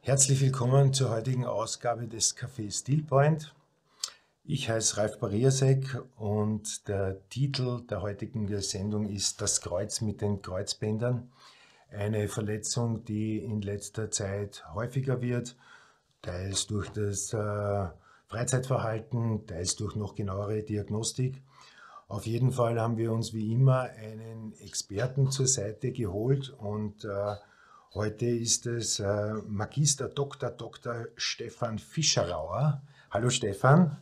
Herzlich willkommen zur heutigen Ausgabe des Café Stillpoint. Ich heiße Ralf Bariasek und der Titel der heutigen Sendung ist Das Kreuz mit den Kreuzbändern. Eine Verletzung, die in letzter Zeit häufiger wird, teils durch das Freizeitverhalten, teils durch noch genauere Diagnostik. Auf jeden Fall haben wir uns wie immer einen Experten zur Seite geholt und heute ist es Magister Dr. Stefan Fischerauer. Hallo Stefan.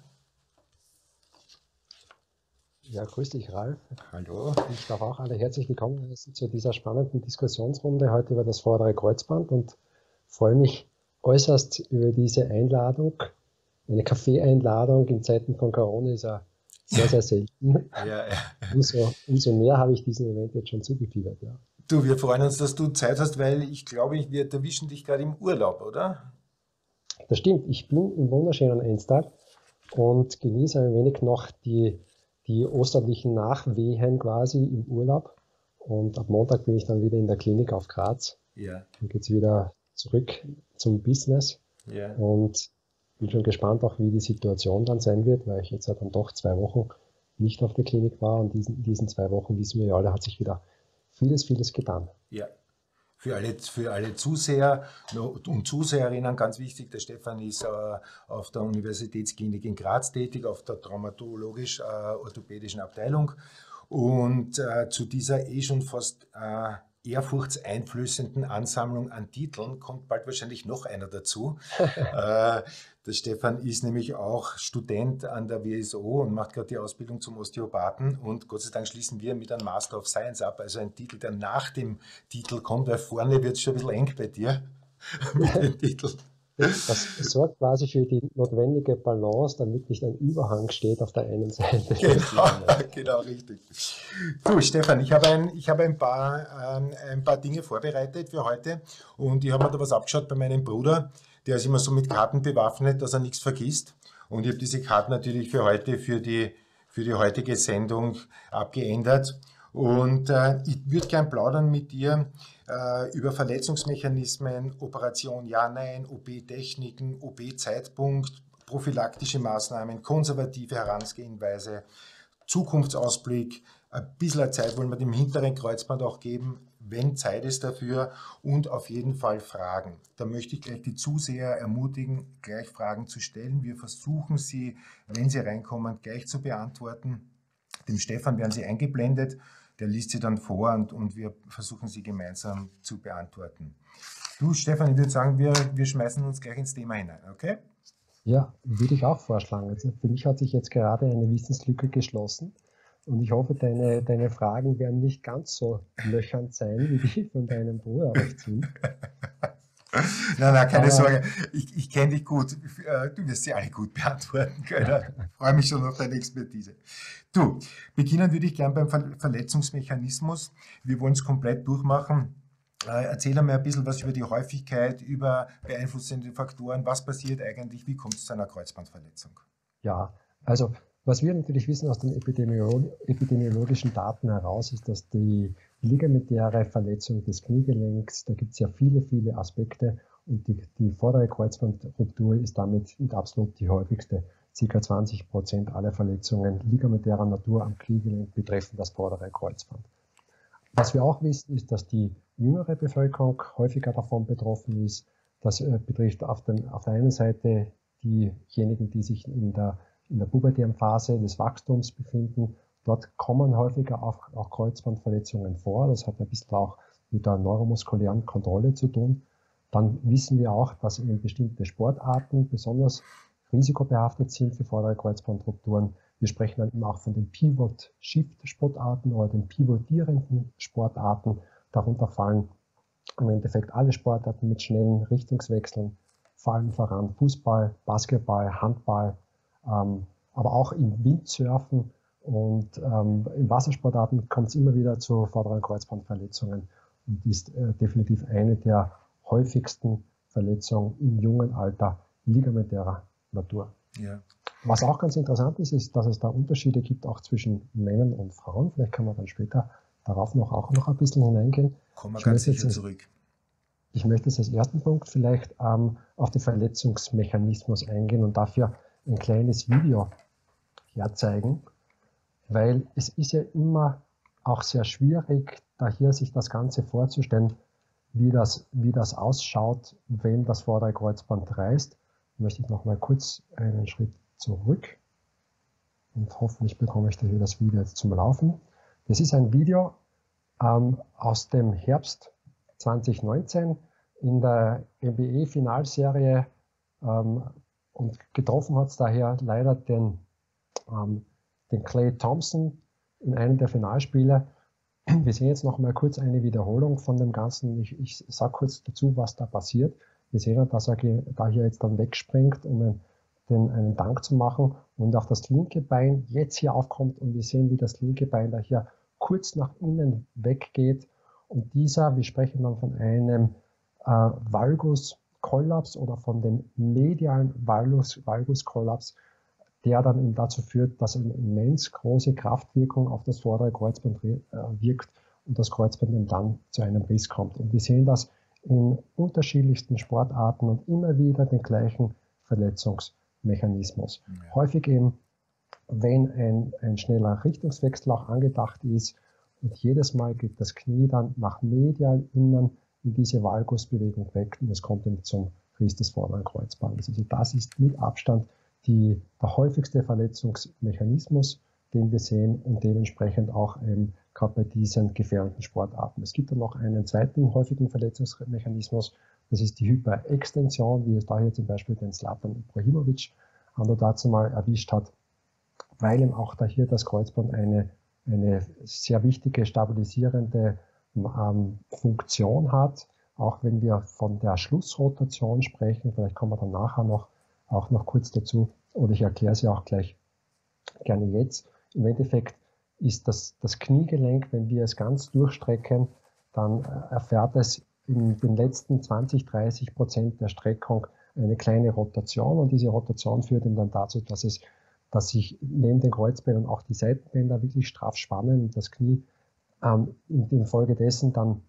Ja, grüß dich, Ralf. Hallo. Ich darf auch alle herzlich willkommen heißen zu dieser spannenden Diskussionsrunde heute über das vordere Kreuzband und freue mich äußerst über diese Einladung. Eine Kaffee-Einladung in Zeiten von Corona ist ja sehr, sehr selten. Ja. Umso mehr habe ich diesem Event jetzt schon zugefiebert. Ja. Du, wir freuen uns, dass du Zeit hast, weil ich glaube, wir erwischen dich gerade im Urlaub, oder? Das stimmt, ich bin im wunderschönen Enstal und genieße ein wenig noch die osterlichen Nachwehen quasi im Urlaub. Und ab Montag bin ich dann wieder in der Klinik auf Graz. Ja. Dann geht es wieder zurück zum Business. Ja. Und bin schon gespannt auch, wie die Situation dann sein wird, weil ich jetzt ja dann doch 2 Wochen nicht auf der Klinik war. Und in diesen 2 Wochen, wissen wir ja alle, hat sich wieder vieles getan. Ja. Für alle Zuseher und Zuseherinnen ganz wichtig, der Stefan ist auf der Universitätsklinik in Graz tätig, auf der traumatologisch-orthopädischen Abteilung und zu dieser schon fast ehrfurchtseinflößenden Ansammlung an Titeln kommt bald wahrscheinlich noch einer dazu. Der Stefan ist nämlich auch Student an der WSO und macht gerade die Ausbildung zum Osteopathen und Gott sei Dank schließen wir mit einem Master of Science ab, also ein Titel, der nach dem Titel kommt, weil vorne wird es schon ein bisschen eng bei dir mit dem Titel. Das sorgt quasi für die notwendige Balance, damit nicht ein Überhang steht auf der einen Seite. Genau, richtig. Du, Stefan, ich habe ein paar Dinge vorbereitet für heute und ich habe mir da was abgeschaut bei meinem Bruder, der ist immer so mit Karten bewaffnet, dass er nichts vergisst. Und ich habe diese Karten natürlich für heute, für die heutige Sendung abgeändert. Und ich würde gern plaudern mit dir über Verletzungsmechanismen, Operation Ja-Nein, OP-Techniken, OP-Zeitpunkt, prophylaktische Maßnahmen, konservative Herangehensweise, Zukunftsausblick, ein bisschen Zeit wollen wir dem hinteren Kreuzband auch geben, wenn Zeit ist dafür und auf jeden Fall Fragen. Da möchte ich gleich die Zuseher ermutigen, gleich Fragen zu stellen. Wir versuchen sie, wenn sie reinkommen, gleich zu beantworten. Dem Stefan werden sie eingeblendet, der liest sie dann vor und wir versuchen sie gemeinsam zu beantworten. Du, Stefan, ich würde sagen, wir schmeißen uns gleich ins Thema hinein, okay? Ja, würde ich auch vorschlagen. Also für mich hat sich jetzt gerade eine Wissenslücke geschlossen und ich hoffe, deine Fragen werden nicht ganz so löchernd sein wie die von deinem Bruder auf Zoom. Nein, keine Sorge. Ich kenne dich gut. Du wirst sie alle gut beantworten können. Ich freue mich schon auf deine Expertise. Du, beginnen würde ich gern beim Verletzungsmechanismus. Wir wollen es komplett durchmachen. Erzähl einmal ein bisschen was über die Häufigkeit, über beeinflussende Faktoren. Was passiert eigentlich? Wie kommt es zu einer Kreuzbandverletzung? Ja, also was wir natürlich wissen aus den epidemiologischen Daten heraus, ist, dass die ligamentäre Verletzung des Kniegelenks, da gibt es ja viele Aspekte und die vordere Kreuzbandruptur ist damit absolut die häufigste. Ca. 20% aller Verletzungen ligamentärer Natur am Kniegelenk betreffen das vordere Kreuzband. Was wir auch wissen, ist, dass die jüngere Bevölkerung häufiger davon betroffen ist. Das betrifft auf der einen Seite diejenigen, die sich in der pubertären Phase des Wachstums befinden. Dort kommen häufiger auch Kreuzbandverletzungen vor. Das hat ein bisschen auch mit der neuromuskulären Kontrolle zu tun. Dann wissen wir auch, dass eben bestimmte Sportarten besonders risikobehaftet sind für vordere Kreuzbandrupturen. Wir sprechen dann eben auch von den Pivot-Shift-Sportarten oder den pivotierenden Sportarten. Darunter fallen im Endeffekt alle Sportarten mit schnellen Richtungswechseln, fallen voran Fußball, Basketball, Handball, aber auch im Windsurfen und in Wassersportarten kommt es immer wieder zu vorderen Kreuzbandverletzungen und ist definitiv eine der häufigsten Verletzungen im jungen Alter ligamentärer Natur. Ja. Was auch ganz interessant ist, ist, dass es da Unterschiede gibt, auch zwischen Männern und Frauen. Vielleicht kann man dann später darauf auch noch ein bisschen hineingehen. Kommen wir ganz sicher zurück. Ich möchte jetzt als ersten Punkt vielleicht auf den Verletzungsmechanismus eingehen und dafür ein kleines Video herzeigen, weil es ist ja immer auch sehr schwierig, da hier sich das Ganze vorzustellen, wie das ausschaut, wenn das vordere Kreuzband reißt. Da möchte ich noch mal kurz einen Schritt zurück und hoffentlich bekomme ich da hier das Video jetzt zum Laufen. Das ist ein Video aus dem Herbst 2019 in der NBA-Finalserie und getroffen hat es daher leider den Klay Thompson in einem der Finalspiele. Wir sehen jetzt noch mal kurz eine Wiederholung von dem Ganzen. Ich sage kurz dazu, was da passiert. Wir sehen, dass er da hier jetzt dann wegspringt, um einen Dank zu machen und auch das linke Bein jetzt hier aufkommt und wir sehen, wie das linke Bein da hier kurz nach innen weggeht und wir sprechen dann von einem Valguskollaps oder von dem medialen Valguskollaps, der dann eben dazu führt, dass eine immens große Kraftwirkung auf das vordere Kreuzband wirkt und das Kreuzband dann zu einem Riss kommt. Und wir sehen das in unterschiedlichsten Sportarten und immer wieder den gleichen Verletzungsmechanismus. Ja. Häufig eben, wenn ein schneller Richtungswechsel auch angedacht ist und jedes Mal geht das Knie dann nach medial innen in diese Valgusbewegung weg und es kommt dann zum Riss des vorderen Kreuzbandes. Also das ist mit Abstand der häufigste Verletzungsmechanismus, den wir sehen und dementsprechend auch gerade bei diesen gefährdeten Sportarten. Es gibt dann noch einen zweiten häufigen Verletzungsmechanismus, das ist die Hyperextension, wie es da hier zum Beispiel den Zlatan Ibrahimovic dazu mal erwischt hat, weil eben auch da hier das Kreuzband eine sehr wichtige stabilisierende Funktion hat, auch wenn wir von der Schlussrotation sprechen, vielleicht kommen wir dann nachher noch kurz dazu, oder ich erkläre sie auch gleich gerne jetzt. Im Endeffekt ist das Kniegelenk, wenn wir es ganz durchstrecken, dann erfährt es in den letzten 20-30% der Streckung eine kleine Rotation und diese Rotation führt dann dazu, dass sich neben den Kreuzbändern auch die Seitenbänder wirklich straff spannen und das Knie infolgedessen dann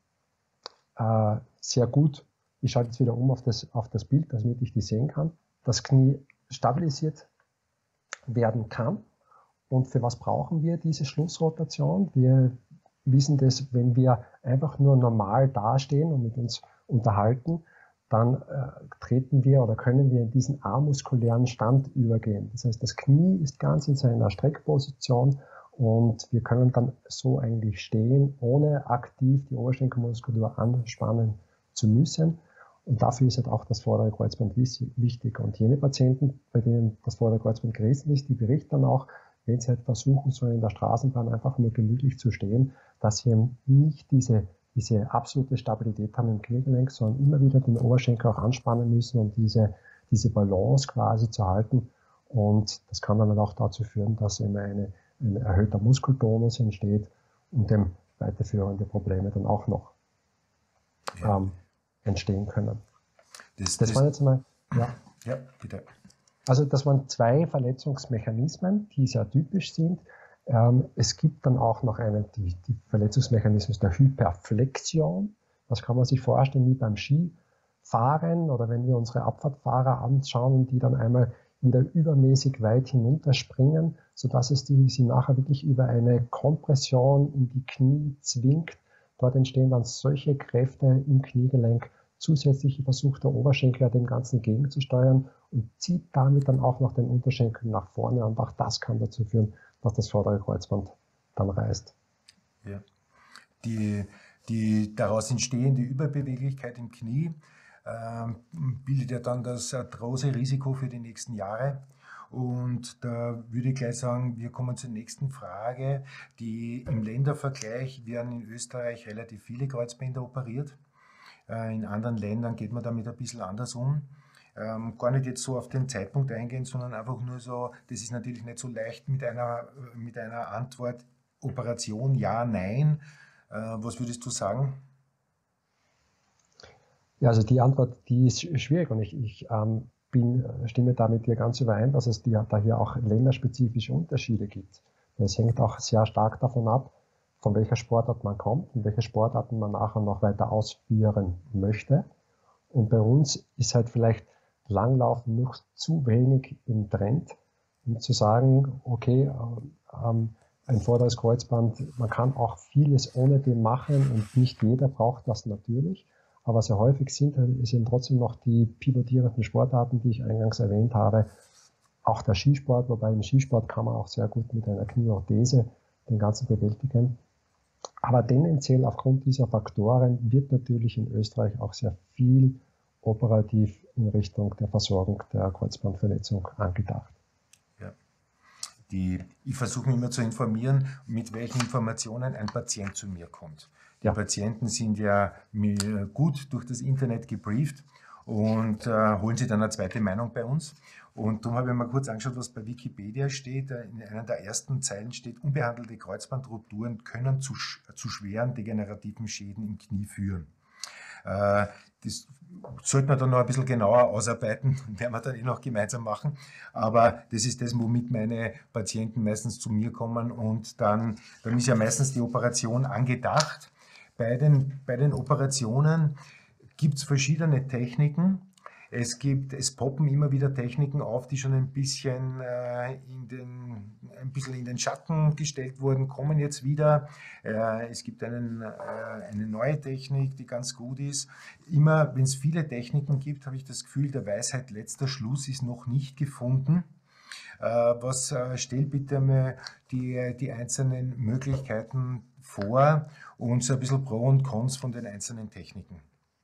sehr gut, ich schalte jetzt wieder um auf das Bild, damit ich die sehen kann, das Knie stabilisiert werden kann. Und für was brauchen wir diese Schlussrotation? Wir wissen das, wenn wir einfach nur normal dastehen und mit uns unterhalten, dann treten wir oder können wir in diesen amuskulären Stand übergehen. Das heißt, das Knie ist ganz in seiner Streckposition und wir können dann so eigentlich stehen, ohne aktiv die Oberschenkelmuskulatur anspannen zu müssen. Und dafür ist halt auch das vordere Kreuzband wichtig. Und jene Patienten, bei denen das vordere Kreuzband gerissen ist, die berichten dann auch, wenn sie halt versuchen, so in der Straßenbahn einfach nur gemütlich zu stehen, dass sie eben nicht diese absolute Stabilität haben im Kniegelenk, sondern immer wieder den Oberschenkel auch anspannen müssen, um diese Balance quasi zu halten. Und das kann dann auch dazu führen, dass eben ein erhöhter Muskeltonus entsteht und dem weiterführende Probleme dann auch noch entstehen können. Das waren jetzt mal, ja, bitte. Also das waren zwei Verletzungsmechanismen, die sehr typisch sind. Es gibt dann auch noch die Verletzungsmechanismus der Hyperflexion. Das kann man sich vorstellen wie beim Skifahren oder wenn wir unsere Abfahrtfahrer anschauen, die dann einmal wieder übermäßig weit hinunterspringen, sodass es sie nachher wirklich über eine Kompression in die Knie zwingt. Dort entstehen dann solche Kräfte im Kniegelenk. Zusätzlich versucht der Oberschenkel dem Ganzen gegenzusteuern und zieht damit dann auch noch den Unterschenkel nach vorne. Und auch das kann dazu führen, dass das vordere Kreuzband dann reißt. Ja. Die daraus entstehende Überbeweglichkeit im Knie bildet ja dann das große Risiko für die nächsten Jahre. Und da würde ich gleich sagen, wir kommen zur nächsten Frage. Im Ländervergleich werden in Österreich relativ viele Kreuzbänder operiert. In anderen Ländern geht man damit ein bisschen anders um. Gar nicht jetzt so auf den Zeitpunkt eingehen, sondern einfach nur so, das ist natürlich nicht so leicht mit einer Antwort, Operation ja, nein. Was würdest du sagen? Ja, also die Antwort, die ist schwierig und ich stimme da mit dir ganz überein, dass es da hier auch länderspezifische Unterschiede gibt. Das hängt auch sehr stark davon ab, von welcher Sportart man kommt und welche Sportarten man nachher noch weiter ausführen möchte. Und bei uns ist halt vielleicht Langlaufen noch zu wenig im Trend, um zu sagen, okay, ein vorderes Kreuzband, man kann auch vieles ohne dem machen und nicht jeder braucht das natürlich. Aber sehr häufig sind trotzdem noch die pivotierenden Sportarten, die ich eingangs erwähnt habe. Auch der Skisport, wobei im Skisport kann man auch sehr gut mit einer Knieorthese den ganzen bewältigen. Aber tendenziell aufgrund dieser Faktoren wird natürlich in Österreich auch sehr viel operativ in Richtung der Versorgung der Kreuzbandverletzung angedacht. Ja. Ich versuche mich immer zu informieren, mit welchen Informationen ein Patient zu mir kommt. Die Patienten sind ja gut durch das Internet gebrieft und holen sich dann eine zweite Meinung bei uns. Und darum habe ich mir kurz angeschaut, was bei Wikipedia steht. In einer der ersten Zeilen steht, unbehandelte Kreuzbandrupturen können zu schweren degenerativen Schäden im Knie führen. Das sollte man dann noch ein bisschen genauer ausarbeiten, werden wir dann noch gemeinsam machen. Aber das ist das, womit meine Patienten meistens zu mir kommen und dann ist ja meistens die Operation angedacht. Bei den Operationen gibt es verschiedene Techniken. Es poppen immer wieder Techniken auf, die schon ein bisschen in den Schatten gestellt wurden, kommen jetzt wieder. Es gibt eine neue Technik, die ganz gut ist. Immer, wenn es viele Techniken gibt, habe ich das Gefühl, der Weisheit letzter Schluss ist noch nicht gefunden. Stell bitte mal die einzelnen Möglichkeiten vor und so ein bisschen Pro und Cons von den einzelnen Techniken.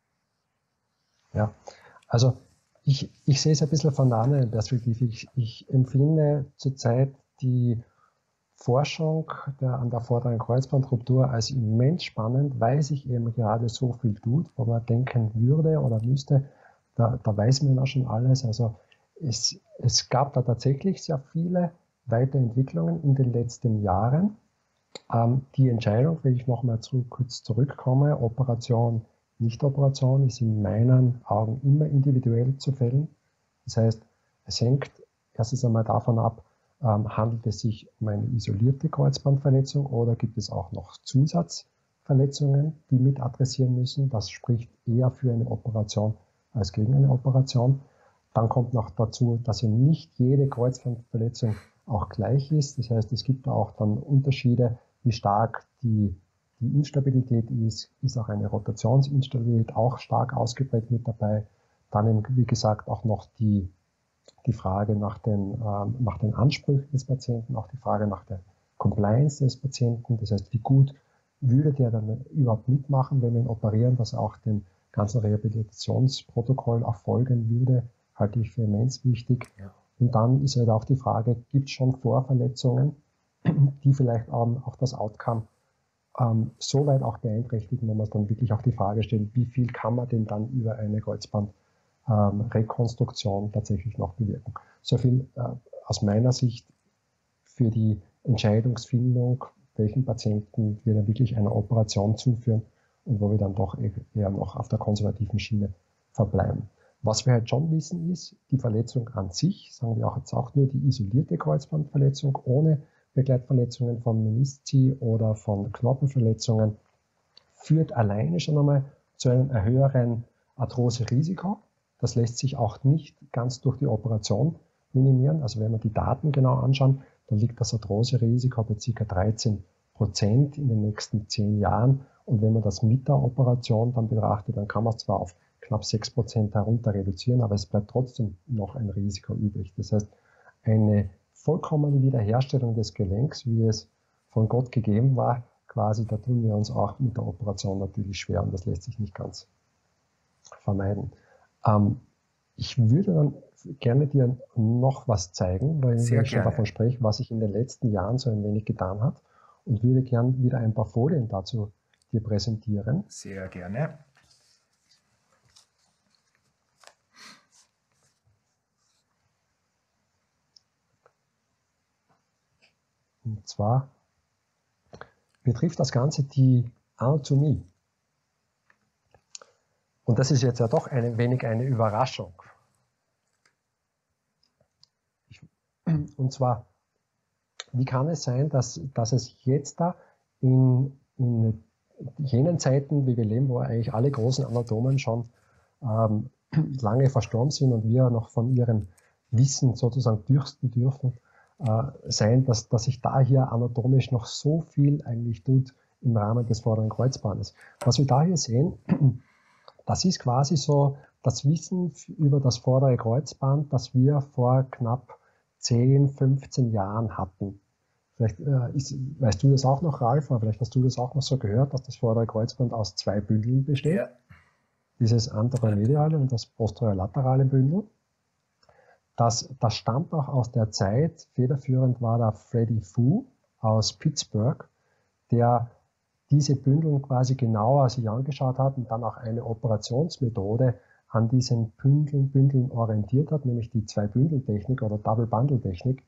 Ja, also ich sehe es ein bisschen von der anderen Perspektive. Ich empfinde zurzeit die Forschung an der vorderen Kreuzbandruptur als immens spannend, weil sich eben gerade so viel tut, wo man denken würde oder müsste, da weiß man ja schon alles. Also es gab da tatsächlich sehr viele Weiterentwicklungen in den letzten Jahren. Die Entscheidung, wenn ich nochmal kurz zurückkomme, Operation, Nicht-Operation, ist in meinen Augen immer individuell zu fällen. Das heißt, es hängt erstens einmal davon ab, handelt es sich um eine isolierte Kreuzbandverletzung oder gibt es auch noch Zusatzverletzungen, die mit adressieren müssen. Das spricht eher für eine Operation als gegen eine Operation. Dann kommt noch dazu, dass ja nicht jede Kreuzbandverletzung auch gleich ist. Das heißt, es gibt auch dann Unterschiede, wie stark die Instabilität ist auch eine Rotationsinstabilität auch stark ausgeprägt mit dabei. Dann eben, wie gesagt, auch noch die Frage nach den Ansprüchen des Patienten, auch die Frage nach der Compliance des Patienten. Das heißt, wie gut würde der dann überhaupt mitmachen, wenn wir ihn operieren, dass er auch dem ganzen Rehabilitationsprotokoll auch folgen würde, halte ich für immens wichtig. Ja. Und dann ist halt auch die Frage, gibt es schon Vorverletzungen, die vielleicht auch das Outcome so weit auch beeinträchtigen, wenn man dann wirklich auch die Frage stellt, wie viel kann man denn dann über eine Kreuzbandrekonstruktion tatsächlich noch bewirken. So viel aus meiner Sicht für die Entscheidungsfindung, welchen Patienten wir dann wirklich einer Operation zuführen und wo wir dann doch eher noch auf der konservativen Schiene verbleiben. Was wir halt schon wissen ist, die Verletzung an sich, sagen wir auch jetzt auch nur die isolierte Kreuzbandverletzung ohne Begleitverletzungen von Menisci oder von Knochenverletzungen, führt alleine schon einmal zu einem höheren Arthrose-Risiko. Das lässt sich auch nicht ganz durch die Operation minimieren. Also wenn wir die Daten genau anschauen, dann liegt das Arthrose-Risiko bei ca. 13% in den nächsten 10 Jahren. Und wenn man das mit der Operation dann betrachtet, dann kann man es zwar auf knapp 6% herunter reduzieren, aber es bleibt trotzdem noch ein Risiko übrig. Das heißt, eine vollkommene Wiederherstellung des Gelenks, wie es von Gott gegeben war, quasi, da tun wir uns auch mit der Operation natürlich schwer und das lässt sich nicht ganz vermeiden. Ich würde dann gerne dir noch was zeigen, weil ich schon davon spreche, was sich in den letzten Jahren so ein wenig getan hat und würde gerne wieder ein paar Folien dazu dir präsentieren. Sehr gerne. Und zwar betrifft das Ganze die Anatomie. Und das ist jetzt ja doch ein wenig eine Überraschung. Und zwar, wie kann es sein, dass es jetzt da in jenen Zeiten, wie wir leben, wo eigentlich alle großen Anatomen schon lange verstorben sind und wir noch von ihrem Wissen sozusagen dürsten dürfen, sein, dass sich da hier anatomisch noch so viel eigentlich tut im Rahmen des vorderen Kreuzbandes. Was wir da hier sehen, das ist quasi so das Wissen über das vordere Kreuzband, das wir vor knapp 10, 15 Jahren hatten. Vielleicht weißt du das auch noch, Ralf, aber vielleicht hast du das auch noch so gehört, dass das vordere Kreuzband aus 2 Bündeln besteht. Ja. Dieses anteromediale und das posterolaterale Bündel. Das stammt auch aus der Zeit, federführend war da Freddy Fu aus Pittsburgh, der diese Bündeln quasi genauer sich angeschaut hat und dann auch eine Operationsmethode an diesen Bündeln orientiert hat, nämlich die 2-Bündel-Technik oder Double-Bundle-Technik,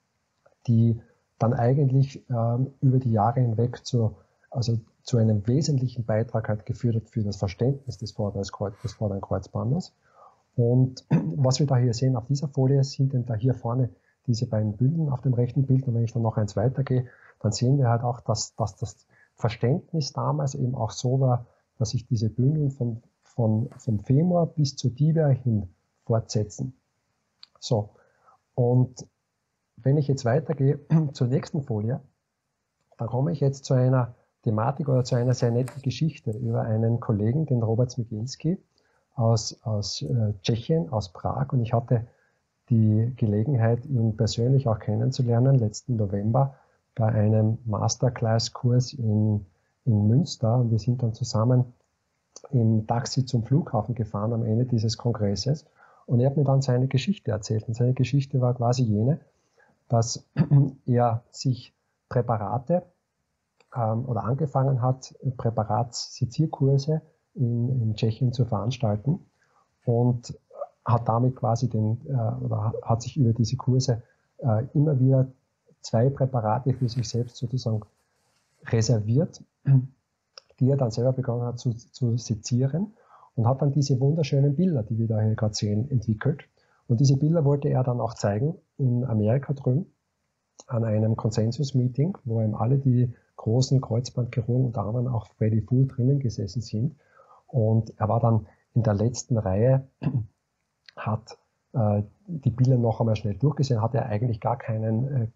die dann eigentlich über die Jahre hinweg zu einem wesentlichen Beitrag hat geführt hat für das Verständnis des vorderen Kreuzbandes. Und was wir da hier sehen auf dieser Folie, sind denn da hier vorne diese beiden Bündeln auf dem rechten Bild. Und wenn ich dann noch eins weitergehe, dann sehen wir halt auch, dass das Verständnis damals eben auch so war, dass sich diese Bündeln vom Femur bis zur Tibia hin fortsetzen. So, und wenn ich jetzt weitergehe zur nächsten Folie, dann komme ich jetzt zu einer Thematik oder zu einer sehr netten Geschichte über einen Kollegen, den Robert Smigielski aus Tschechien, aus Prag. Und ich hatte die Gelegenheit, ihn persönlich auch kennenzulernen, letzten November bei einem Masterclass-Kurs in Münster. Und wir sind dann zusammen im Taxi zum Flughafen gefahren am Ende dieses Kongresses. Und er hat mir dann seine Geschichte erzählt. Und seine Geschichte war quasi jene, dass er sich Präparate oder angefangen hat, Präparatssezierkurse in Tschechien zu veranstalten und hat damit quasi hat sich über diese Kurse immer wieder 2 Präparate für sich selbst sozusagen reserviert, die er dann selber begonnen hat zu sezieren und hat dann diese wunderschönen Bilder, die wir da hier gerade sehen, entwickelt. Und diese Bilder wollte er dann auch zeigen in Amerika drüben an einem Konsensus-Meeting, wo eben alle die großen Kreuzbandchirurgen, unter anderem auch Freddy Fu, drinnen gesessen sind. Und er war dann in der letzten Reihe, hat die Bilder noch einmal schnell durchgesehen, hatte er eigentlich gar keinen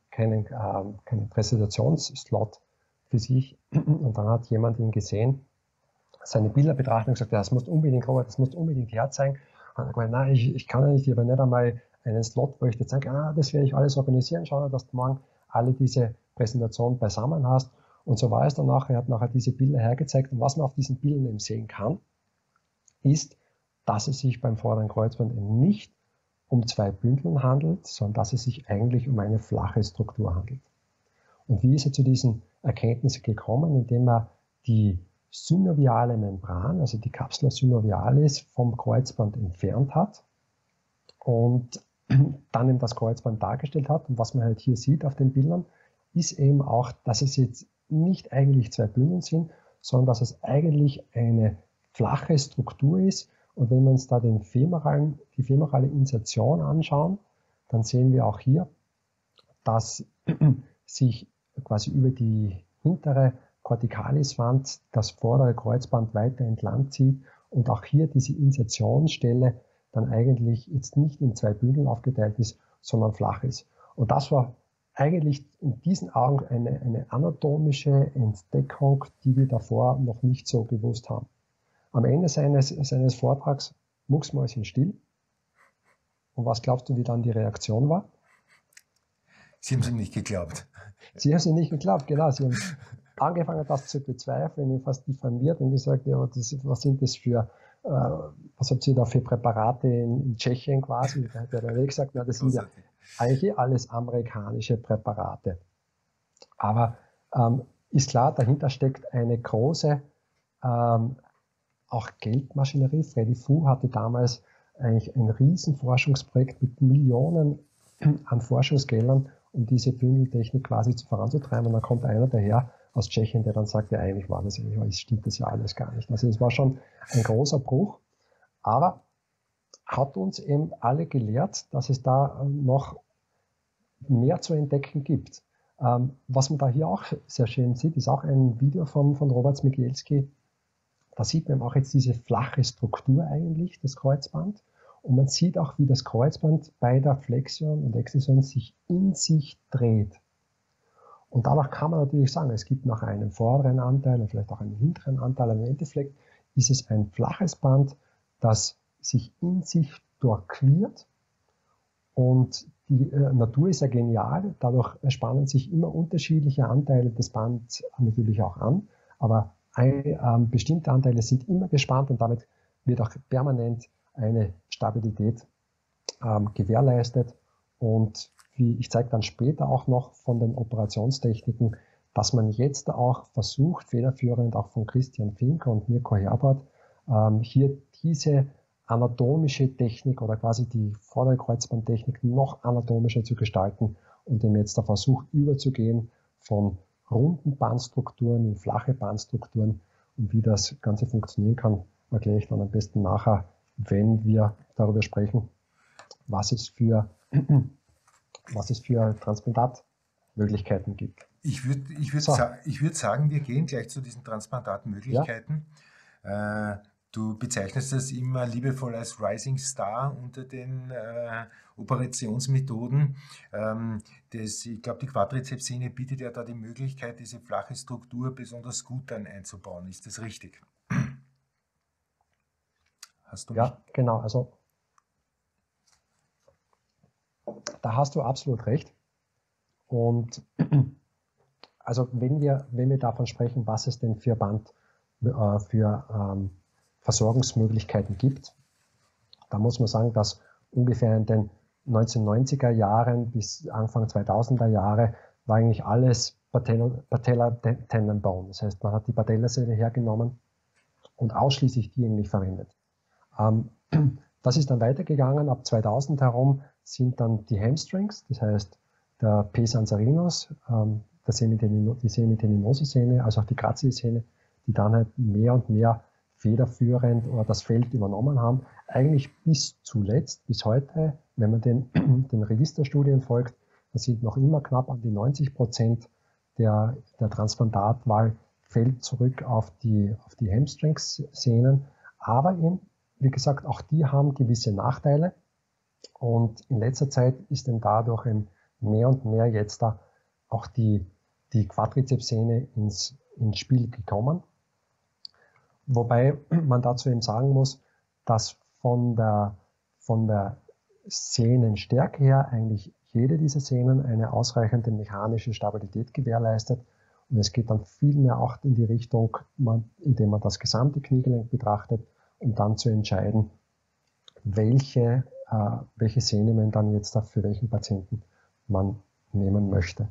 Präsentationsslot für sich. Und dann hat jemand ihn gesehen, seine Bilder betrachtet und gesagt, ja, das musst unbedingt, Robert, das musst unbedingt herzeigen. Und er hat gesagt, nein, ich kann ja nicht, ich habe nicht einmal einen Slot, wo ich dir sage, das werde ich alles organisieren, schau, dass du morgen alle diese Präsentationen beisammen hast. Und so war es dann nachher, er hat nachher diese Bilder hergezeigt. Und was man auf diesen Bildern eben sehen kann, ist, dass es sich beim vorderen Kreuzband eben nicht um 2 Bündeln handelt, sondern dass es sich eigentlich um eine flache Struktur handelt. Und wie ist er zu diesen Erkenntnissen gekommen? Indem er die synoviale Membran, also die Capsula synovialis, vom Kreuzband entfernt hat und dann eben das Kreuzband dargestellt hat. Und was man halt hier sieht auf den Bildern, ist eben auch, dass es jetzt nicht eigentlich 2 Bündeln sind, sondern dass es eigentlich eine flache Struktur ist. Und wenn wir uns da die femorale Insertion anschauen, dann sehen wir auch hier, dass sich quasi über die hintere Corticalis-Wand das vordere Kreuzband weiter entlang zieht und auch hier diese Insertionsstelle dann eigentlich jetzt nicht in 2 Bündeln aufgeteilt ist, sondern flach ist. Und das war eigentlich in diesen Augen eine anatomische Entdeckung, die wir davor noch nicht so gewusst haben. Am Ende seines Vortrags mucksmäuschenstill. Und was glaubst du, wie dann die Reaktion war? Sie haben es ihm nicht geglaubt. Sie haben es ihm nicht geglaubt, genau. Sie haben angefangen, das zu bezweifeln, ihn fast diffamiert und gesagt, ja, was sind das für, was habt ihr da für Präparate in Tschechien quasi? Da hat er dann gesagt, na, das sind ja eigentlich alles amerikanische Präparate. Aber ist klar, dahinter steckt eine große auch Geldmaschinerie. Freddy Fu hatte damals eigentlich ein Riesenforschungsprojekt mit Millionen an Forschungsgeldern, um diese Bündeltechnik quasi voranzutreiben. Und dann kommt einer daher aus Tschechien, der dann sagt, ja, eigentlich war das eigentlich, stimmt das ja alles gar nicht. Also es war schon ein großer Bruch, aber hat uns eben alle gelehrt, dass es da noch mehr zu entdecken gibt. Was man da hier auch sehr schön sieht, ist auch ein Video von Robert Zmigielski. Da sieht man auch jetzt diese flache Struktur eigentlich, das Kreuzband. Und man sieht auch, wie das Kreuzband bei der Flexion und Extension sich in sich dreht. Und danach kann man natürlich sagen, es gibt noch einen vorderen Anteil und vielleicht auch einen hinteren Anteil. Aber im Endeffekt ist es ein flaches Band, das sich in sich durchquert. Und die Natur ist ja genial. Dadurch spannen sich immer unterschiedliche Anteile des Bands natürlich auch an. Aber bestimmte Anteile sind immer gespannt und damit wird auch permanent eine Stabilität gewährleistet. Und ich zeige dann später auch noch von den Operationstechniken, dass man jetzt auch versucht, federführend auch von Christian Finker und Mirko Herbert, hier diese anatomische Technik oder quasi die vordere Kreuzbandtechnik noch anatomischer zu gestalten und dem jetzt der Versuch überzugehen von runden Bandstrukturen in flache Bandstrukturen. Und wie das Ganze funktionieren kann, erkläre ich dann am besten nachher, wenn wir darüber sprechen, was es für Transplantatmöglichkeiten gibt. Ich würd sagen, wir gehen gleich zu diesen Transplantatmöglichkeiten. Ja. Du bezeichnest das immer liebevoll als Rising Star unter den Operationsmethoden. Ich glaube, die Quadrizepssehne bietet ja da die Möglichkeit, diese flache Struktur besonders gut dann einzubauen. Ist das richtig? Hast du ja, genau. Also da hast du absolut recht. Und also wenn wir davon sprechen, was es denn für Versorgungsmöglichkeiten gibt, da muss man sagen, dass ungefähr in den 1990er Jahren bis Anfang 2000er Jahre war eigentlich alles Patella Tendon Bone. Das heißt, man hat die Patellasehne hergenommen und ausschließlich die eigentlich verwendet. Das ist dann weitergegangen. Ab 2000 herum sind dann die Hamstrings, das heißt der Pes anserinus, die Semiteninosus-Sehne, also auch die Gracilis-Sehne, die dann halt mehr und mehr federführend oder das Feld übernommen haben. Eigentlich bis zuletzt, bis heute, wenn man den Registerstudien folgt, dann sind noch immer knapp an die 90% der Transplantatwahl fällt zurück auf die Hamstrings-Sehnen. Aber eben, wie gesagt, auch die haben gewisse Nachteile. Und in letzter Zeit ist dann dadurch mehr und mehr jetzt da auch die Quadrizepssehne ins Spiel gekommen. Wobei man dazu eben sagen muss, dass von der Sehnenstärke her eigentlich jede dieser Sehnen eine ausreichende mechanische Stabilität gewährleistet. Und es geht dann viel mehr auch in die Richtung, indem man das gesamte Kniegelenk betrachtet, um dann zu entscheiden, welche Sehne man dann jetzt für welchen Patienten man nehmen möchte.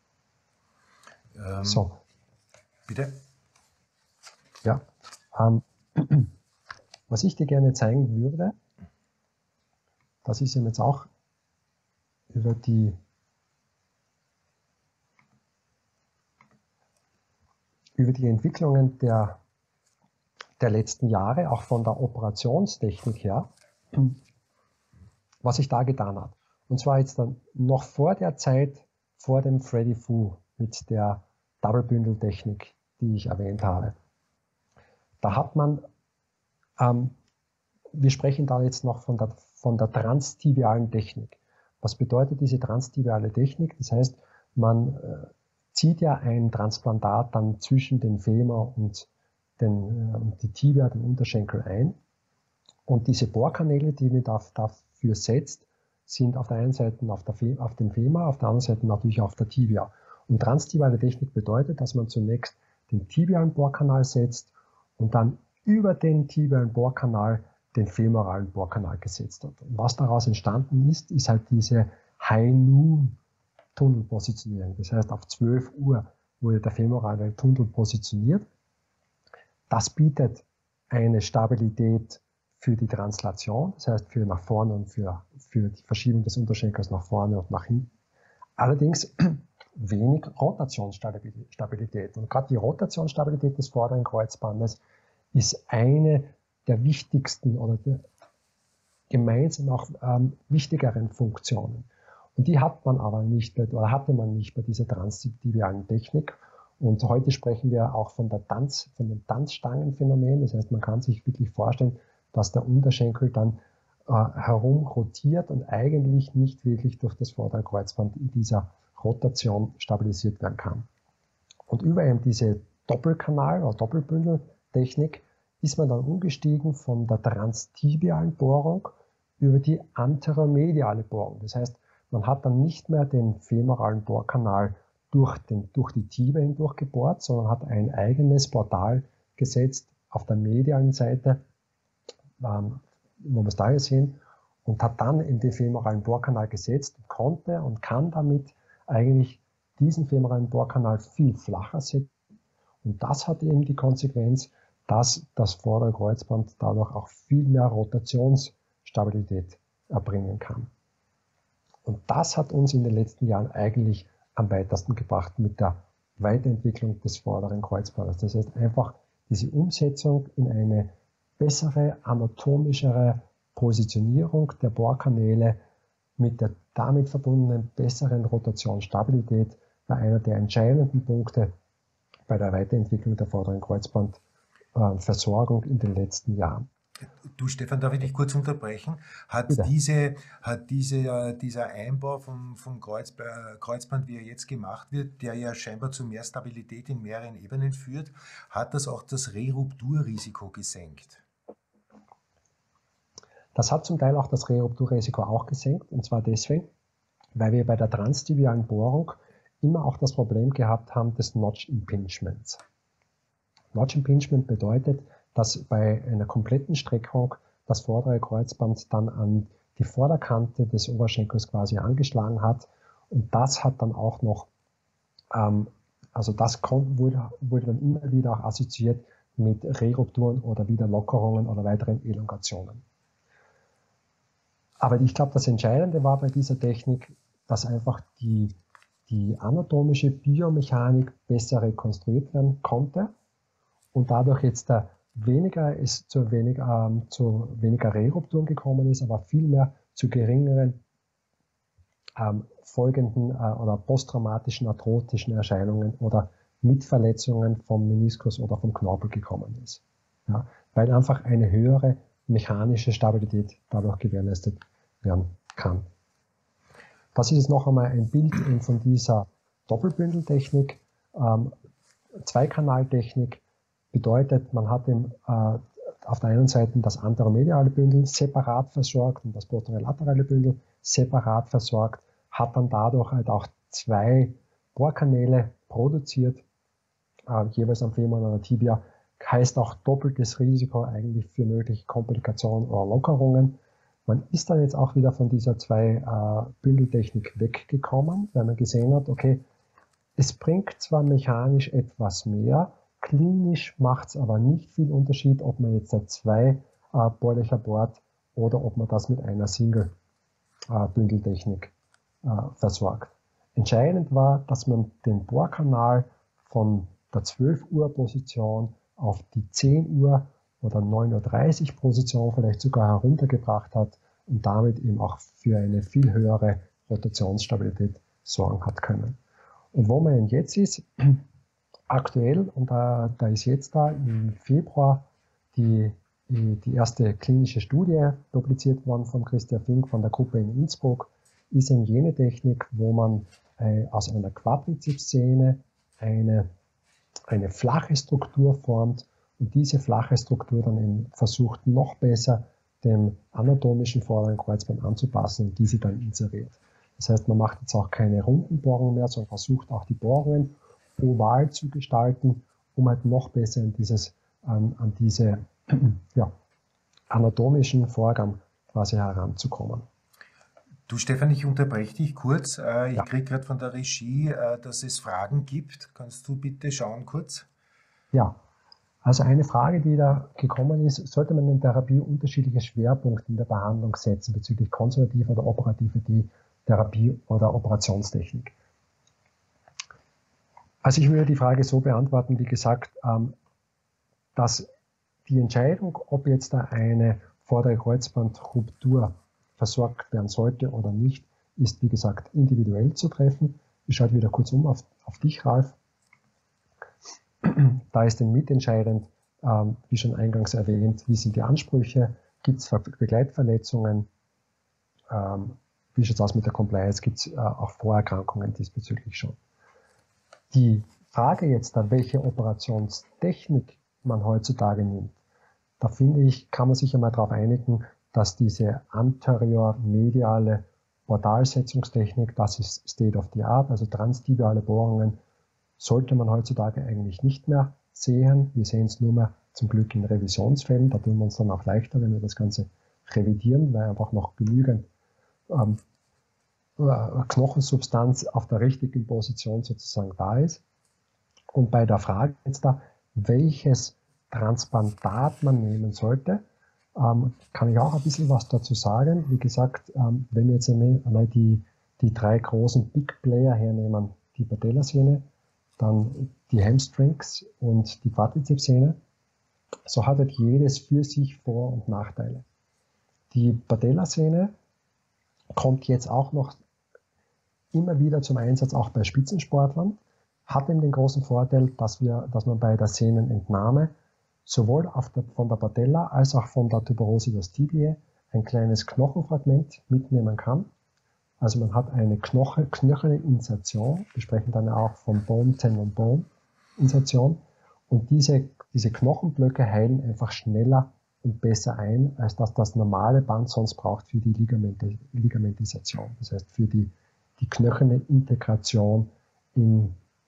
So. Bitte? Ja. Was ich dir gerne zeigen würde, das ist jetzt auch über die Entwicklungen der letzten Jahre, auch von der Operationstechnik her, was sich da getan hat. Und zwar jetzt dann noch vor der Zeit, vor dem Freddy Fu mit der Double-Bündel-Technik, die ich erwähnt habe. Da hat man, wir sprechen da jetzt noch von der transtibialen Technik. Was bedeutet diese transtibiale Technik? Das heißt, man zieht ja ein Transplantat dann zwischen den Femur und die Tibia, den Unterschenkel ein. Und diese Bohrkanäle, die man dafür setzt, sind auf der einen Seite auf dem Femur, auf der anderen Seite natürlich auf der Tibia. Und transtibiale Technik bedeutet, dass man zunächst den tibialen Bohrkanal setzt und dann über den tibialen Bohrkanal den femoralen Bohrkanal gesetzt hat. Und was daraus entstanden ist, ist halt diese High-Noon-Tunnelpositionierung. Das heißt, auf 12 Uhr wurde der femorale Tunnel positioniert. Das bietet eine Stabilität für die Translation, das heißt für nach vorne und für die Verschiebung des Unterschenkels nach vorne und nach hinten. Allerdings wenig Rotationsstabilität. Und gerade die Rotationsstabilität des vorderen Kreuzbandes ist eine der wichtigsten oder der gemeinsam auch wichtigeren Funktionen. Und die hat man aber nicht oder hatte man nicht bei dieser transtibialen Technik. Und heute sprechen wir auch von dem Tanzstangenphänomen. Das heißt, man kann sich wirklich vorstellen, dass der Unterschenkel dann herum rotiert und eigentlich nicht wirklich durch das vordere Kreuzband in dieser Rotation stabilisiert werden kann. Und über eben diese Doppelkanal- oder Doppelbündeltechnik ist man dann umgestiegen von der transtibialen Bohrung über die anteromediale Bohrung. Das heißt, man hat dann nicht mehr den femoralen Bohrkanal durch die Tibia hindurch gebohrt, sondern hat ein eigenes Portal gesetzt auf der medialen Seite, wo wir es da hier sehen, und hat dann in den femoralen Bohrkanal gesetzt, konnte und kann damit eigentlich diesen femoralen Bohrkanal viel flacher setzen. Und das hat eben die Konsequenz, dass das vordere Kreuzband dadurch auch viel mehr Rotationsstabilität erbringen kann. Und das hat uns in den letzten Jahren eigentlich am weitesten gebracht mit der Weiterentwicklung des vorderen Kreuzbandes. Das heißt einfach diese Umsetzung in eine bessere, anatomischere Positionierung der Bohrkanäle mit der damit verbundenen besseren Rotationsstabilität war einer der entscheidenden Punkte bei der Weiterentwicklung der vorderen Kreuzbandversorgung in den letzten Jahren. Du Stefan, darf ich dich kurz unterbrechen? Dieser Einbau vom Kreuzband, wie er jetzt gemacht wird, der ja scheinbar zu mehr Stabilität in mehreren Ebenen führt, hat das auch das Rerupturrisiko gesenkt? Das hat zum Teil auch das Rerupturrisiko auch gesenkt, und zwar deswegen, weil wir bei der transtibialen Bohrung immer auch das Problem gehabt haben des Notch Impingements. Notch Impingement bedeutet, dass bei einer kompletten Streckung das vordere Kreuzband dann an die Vorderkante des Oberschenkels quasi angeschlagen hat, und das hat dann auch noch, wurde dann immer wieder auch assoziiert mit Rerupturen oder Wiederlockerungen oder weiteren Elongationen. Aber ich glaube, das Entscheidende war bei dieser Technik, dass einfach die anatomische Biomechanik besser rekonstruiert werden konnte und dadurch jetzt zu weniger Rerupturen gekommen ist, aber vielmehr zu geringeren folgenden oder posttraumatischen arthrotischen Erscheinungen oder Mitverletzungen vom Meniskus oder vom Knorpel gekommen ist. Ja, weil einfach eine höhere mechanische Stabilität dadurch gewährleistet werden kann. Das ist jetzt noch einmal ein Bild von dieser Doppelbündeltechnik. Zweikanaltechnik bedeutet, man hat auf der einen Seite das anteromediale Bündel separat versorgt und das posterolaterale Bündel separat versorgt, hat dann dadurch halt auch zwei Bohrkanäle produziert, jeweils am Femur und an der Tibia, heißt auch doppeltes Risiko eigentlich für mögliche Komplikationen oder Lockerungen. Man ist dann jetzt auch wieder von dieser Zwei-Bündeltechnik weggekommen, weil man gesehen hat, okay, es bringt zwar mechanisch etwas mehr, klinisch macht es aber nicht viel Unterschied, ob man jetzt zwei Bohrlöcher bohrt oder ob man das mit einer Single-Bündeltechnik versorgt. Entscheidend war, dass man den Bohrkanal von der 12 Uhr Position auf die 10 Uhr oder 9:30 Uhr Position vielleicht sogar heruntergebracht hat und damit eben auch für eine viel höhere Rotationsstabilität sorgen hat können. Und wo man jetzt ist, aktuell, und da ist jetzt im Februar die erste klinische Studie publiziert worden von Christian Fink von der Gruppe in Innsbruck, ist eine jene Technik, wo man aus einer Quadrizepssehne eine flache Struktur formt und diese flache Struktur dann eben versucht, noch besser dem anatomischen vorderen Kreuzband anzupassen und diese dann inseriert. Das heißt, man macht jetzt auch keine runden Bohrungen mehr, sondern versucht auch die Bohrungen oval zu gestalten, um halt noch besser an diese anatomischen Vorgang quasi heranzukommen. Du Stefan, ich unterbreche dich kurz. Ich kriege gerade von der Regie, dass es Fragen gibt. Kannst du bitte schauen kurz? Ja, also eine Frage, die da gekommen ist: Sollte man in Therapie unterschiedliche Schwerpunkte in der Behandlung setzen bezüglich konservativer oder operativer Therapie oder Operationstechnik? Also ich würde die Frage so beantworten, wie gesagt, dass die Entscheidung, ob jetzt da eine vordere Kreuzbandruptur versorgt werden sollte oder nicht, ist, wie gesagt, individuell zu treffen. Ich schaue wieder kurz auf dich, Ralf. Da ist dann mitentscheidend, wie schon eingangs erwähnt, wie sind die Ansprüche, gibt es Begleitverletzungen, wie schaut es aus mit der Compliance, gibt es auch Vorerkrankungen diesbezüglich schon. Die Frage jetzt, welche Operationstechnik man heutzutage nimmt, da finde ich, kann man sich einmal darauf einigen, dass diese anterior-mediale Portalsetzungstechnik, das ist State of the Art, also transtibiale Bohrungen, sollte man heutzutage eigentlich nicht mehr sehen. Wir sehen es nur mehr zum Glück in Revisionsfällen. Da tun wir uns dann auch leichter, wenn wir das Ganze revidieren, weil einfach noch genügend Knochensubstanz auf der richtigen Position sozusagen da ist. Und bei der Frage jetzt da, welches Transplantat man nehmen sollte, kann ich auch ein bisschen was dazu sagen. Wie gesagt, wenn wir jetzt einmal die drei großen Big Player hernehmen, die Patellasehne, dann die Hamstrings und die Quadrizepssehne, so hat halt jedes für sich Vor- und Nachteile. Die Patellasehne kommt jetzt auch noch immer wieder zum Einsatz, auch bei Spitzensportlern, hat eben den großen Vorteil, dass man bei der Sehnenentnahme sowohl von der Patella als auch von der Tuberositas tibiae ein kleines Knochenfragment mitnehmen kann. Also man hat eine knöcherne Insertion, wir sprechen dann auch von Bone-Tendon-Bone-Insertion, und diese Knochenblöcke heilen einfach schneller und besser ein, als dass das normale Band sonst braucht für die Ligamentisation, das heißt für die knöcherne Integration im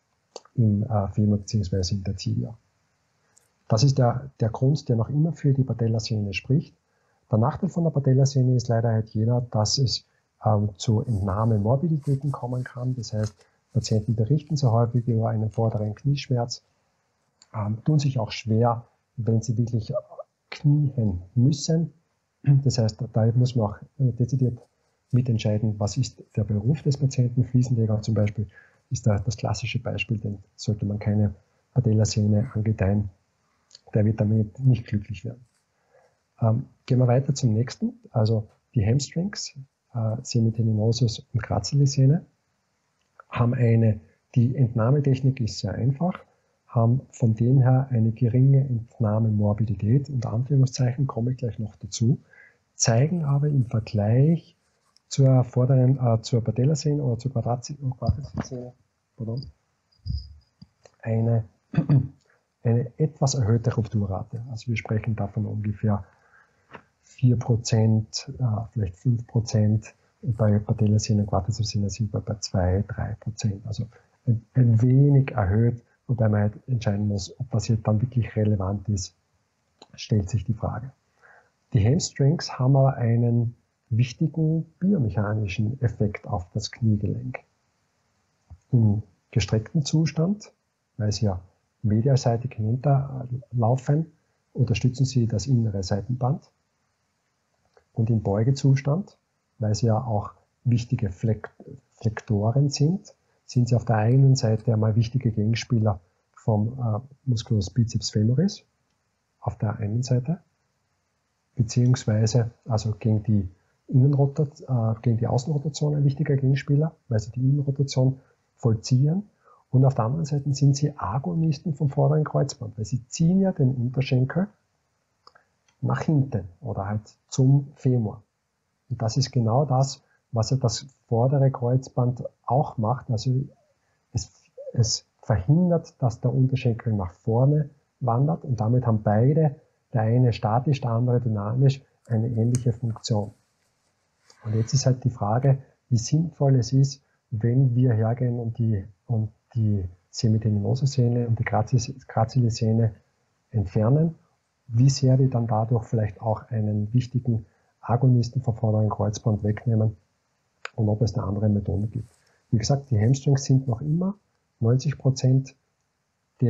Femur bzw. in der Tibia. Das ist der Grund, der noch immer für die Patellasehne spricht. Der Nachteil von der Patellasehne ist leider halt jener, dass es zu Entnahmemorbiditäten kommen kann. Das heißt, Patienten berichten sehr häufig über einen vorderen Knieschmerz, tun sich auch schwer, wenn sie wirklich knien müssen. Das heißt, da muss man auch dezidiert mitentscheiden, was ist der Beruf des Patienten. Fliesenleger zum Beispiel ist da das klassische Beispiel, denn sollte man keine Patellasehne angedeihen, der wird damit nicht glücklich werden. Gehen wir weiter zum nächsten, also die Hamstrings, Semitendinosus und Gracilis-Sehne, haben die Entnahmetechnik ist sehr einfach, haben von dem her eine geringe Entnahmemorbidität, unter Anführungszeichen, komme ich gleich noch dazu, zeigen aber im Vergleich zur Patellasehne oder zur Quadrizepssehne eine etwas erhöhte Rupturrate. Also wir sprechen davon ungefähr 4%, vielleicht 5%. Und bei Patellasehne und Quadrizepssehne sind wir bei 2-3%. Also ein wenig erhöht, wobei man halt entscheiden muss, ob das hier dann wirklich relevant ist, stellt sich die Frage. Die Hamstrings haben aber einen wichtigen biomechanischen Effekt auf das Kniegelenk. Im gestreckten Zustand, weil sie ja medialseitig hinunterlaufen, unterstützen sie das innere Seitenband. Und im Beugezustand, weil sie ja auch wichtige Flektoren sind sie auf der einen Seite einmal wichtige Gegenspieler vom Musculus biceps femoris auf der einen Seite, beziehungsweise also gegen die Außenrotation ein wichtiger Gegenspieler, weil sie die Innenrotation vollziehen. Und auf der anderen Seite sind sie Agonisten vom vorderen Kreuzband, weil sie ziehen ja den Unterschenkel nach hinten oder halt zum Femur. Und das ist genau das, was ja das vordere Kreuzband auch macht. Also es verhindert, dass der Unterschenkel nach vorne wandert, und damit haben beide, der eine statisch, der andere dynamisch, eine ähnliche Funktion. Und jetzt ist halt die Frage, wie sinnvoll es ist, wenn wir hergehen und die Semitendinose-Sehne und die Gracilis-Sehne entfernen, wie sehr wir dann dadurch vielleicht auch einen wichtigen Agonisten vom vorderen Kreuzband wegnehmen und ob es eine andere Methode gibt. Wie gesagt, die Hamstrings sind noch immer 90% die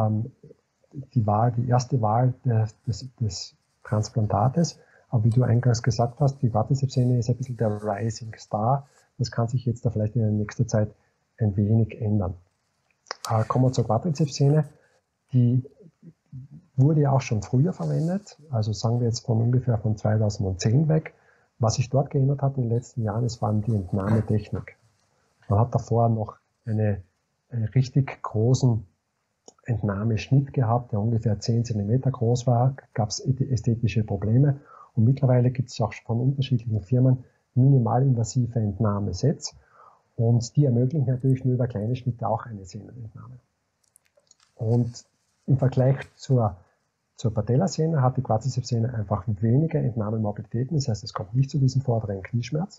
erste Wahl des Transplantates. Aber wie du eingangs gesagt hast, die Quadrizepssehne ist ein bisschen der Rising Star. Das kann sich jetzt da vielleicht in der nächsten Zeit ein wenig ändern. Kommen wir zur Quadrizepssehne. Die wurde ja auch schon früher verwendet. Also sagen wir jetzt von ungefähr von 2010 weg. Was sich dort geändert hat in den letzten Jahren, ist vor allem die Entnahmetechnik. Man hat davor noch einen richtig großen Entnahmeschnitt gehabt, der ungefähr 10 Zentimeter groß war, gab es ästhetische Probleme. Und mittlerweile gibt es auch von unterschiedlichen Firmen minimalinvasive Entnahmesets. Und die ermöglichen natürlich nur über kleine Schnitte auch eine Sehnenentnahme. Und im Vergleich zur Patellasehne hat die Quadrizepssehne einfach weniger Entnahmemobilitäten, das heißt, es kommt nicht zu diesem vorderen Knieschmerz.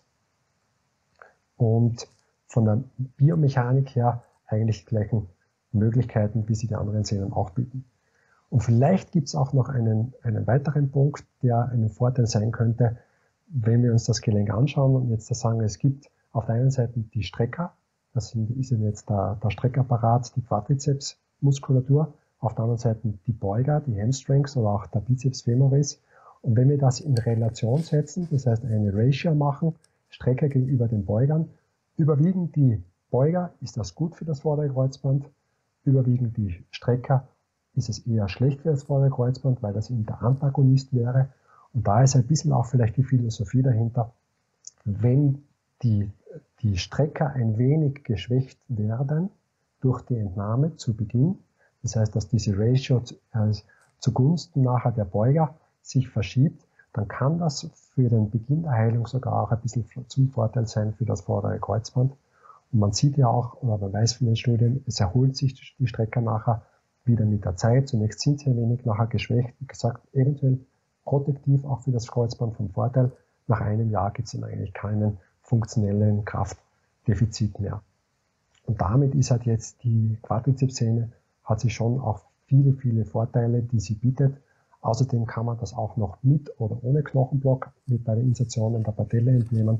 Und von der Biomechanik her eigentlich die gleichen Möglichkeiten, wie sie die anderen Sehnen auch bieten. Und vielleicht gibt es auch noch einen weiteren Punkt, der ein Vorteil sein könnte, wenn wir uns das Gelenk anschauen und jetzt sagen, es gibt auf der einen Seite die Strecker, das ist jetzt der Streckapparat, die Quadrizepsmuskulatur, auf der anderen Seite die Beuger, die Hamstrings oder auch der Bizeps femoris. Und wenn wir das in Relation setzen, das heißt eine Ratio machen, Strecker gegenüber den Beugern, überwiegen die Beuger, ist das gut für das vordere Kreuzband, überwiegen die Strecker, ist es eher schlecht für das vordere Kreuzband, weil das eben der Antagonist wäre. Und da ist ein bisschen auch vielleicht die Philosophie dahinter, wenn die Strecker ein wenig geschwächt werden durch die Entnahme zu Beginn, das heißt, dass diese Ratio zugunsten nachher der Beuger sich verschiebt, dann kann das für den Beginn der Heilung sogar auch ein bisschen zum Vorteil sein für das vordere Kreuzband. Und man sieht ja auch, oder man weiß von den Studien, es erholt sich die Strecker nachher wieder mit der Zeit. Zunächst sind sie ein wenig nachher geschwächt. Wie gesagt, eventuell protektiv auch für das Kreuzband vom Vorteil. Nach einem Jahr gibt es dann eigentlich keinen funktionellen Kraftdefizit mehr. Und damit ist halt jetzt die Quadrizepssehne, hat sie schon auch viele, viele Vorteile, die sie bietet. Außerdem kann man das auch noch mit oder ohne Knochenblock mit bei der Insertion in der Patelle entnehmen.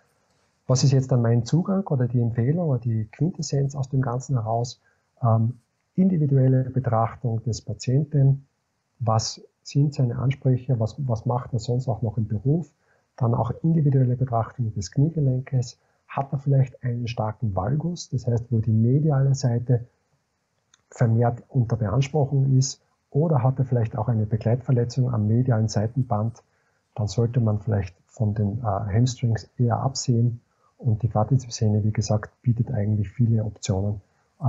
Was ist jetzt dann mein Zugang oder die Empfehlung oder die Quintessenz aus dem Ganzen heraus? Individuelle Betrachtung des Patienten, was sind seine Ansprüche, was macht er sonst auch noch im Beruf, dann auch individuelle Betrachtung des Kniegelenkes, hat er vielleicht einen starken Valgus, das heißt, wo die mediale Seite vermehrt unter Beanspruchung ist, oder hat er vielleicht auch eine Begleitverletzung am medialen Seitenband, dann sollte man vielleicht von den Hamstrings eher absehen. Und die Quadrizepssehne, wie gesagt, bietet eigentlich viele Optionen,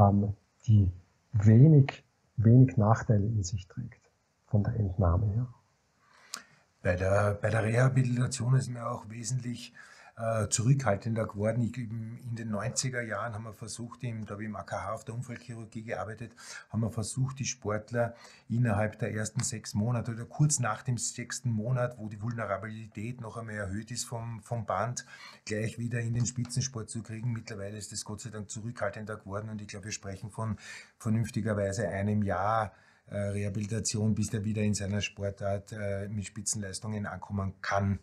die wenig Nachteile in sich trägt von der Entnahme her. Bei der Rehabilitation ist mir auch wesentlich zurückhaltender geworden. In den 90er Jahren haben wir versucht, da habe ich im AKH auf der Unfallchirurgie gearbeitet, haben wir versucht, die Sportler innerhalb der ersten 6 Monate oder kurz nach dem 6. Monat, wo die Vulnerabilität noch einmal erhöht ist vom Band, gleich wieder in den Spitzensport zu kriegen. Mittlerweile ist das Gott sei Dank zurückhaltender geworden und ich glaube, wir sprechen von vernünftigerweise einem Jahr Rehabilitation, bis der wieder in seiner Sportart mit Spitzenleistungen ankommen kann.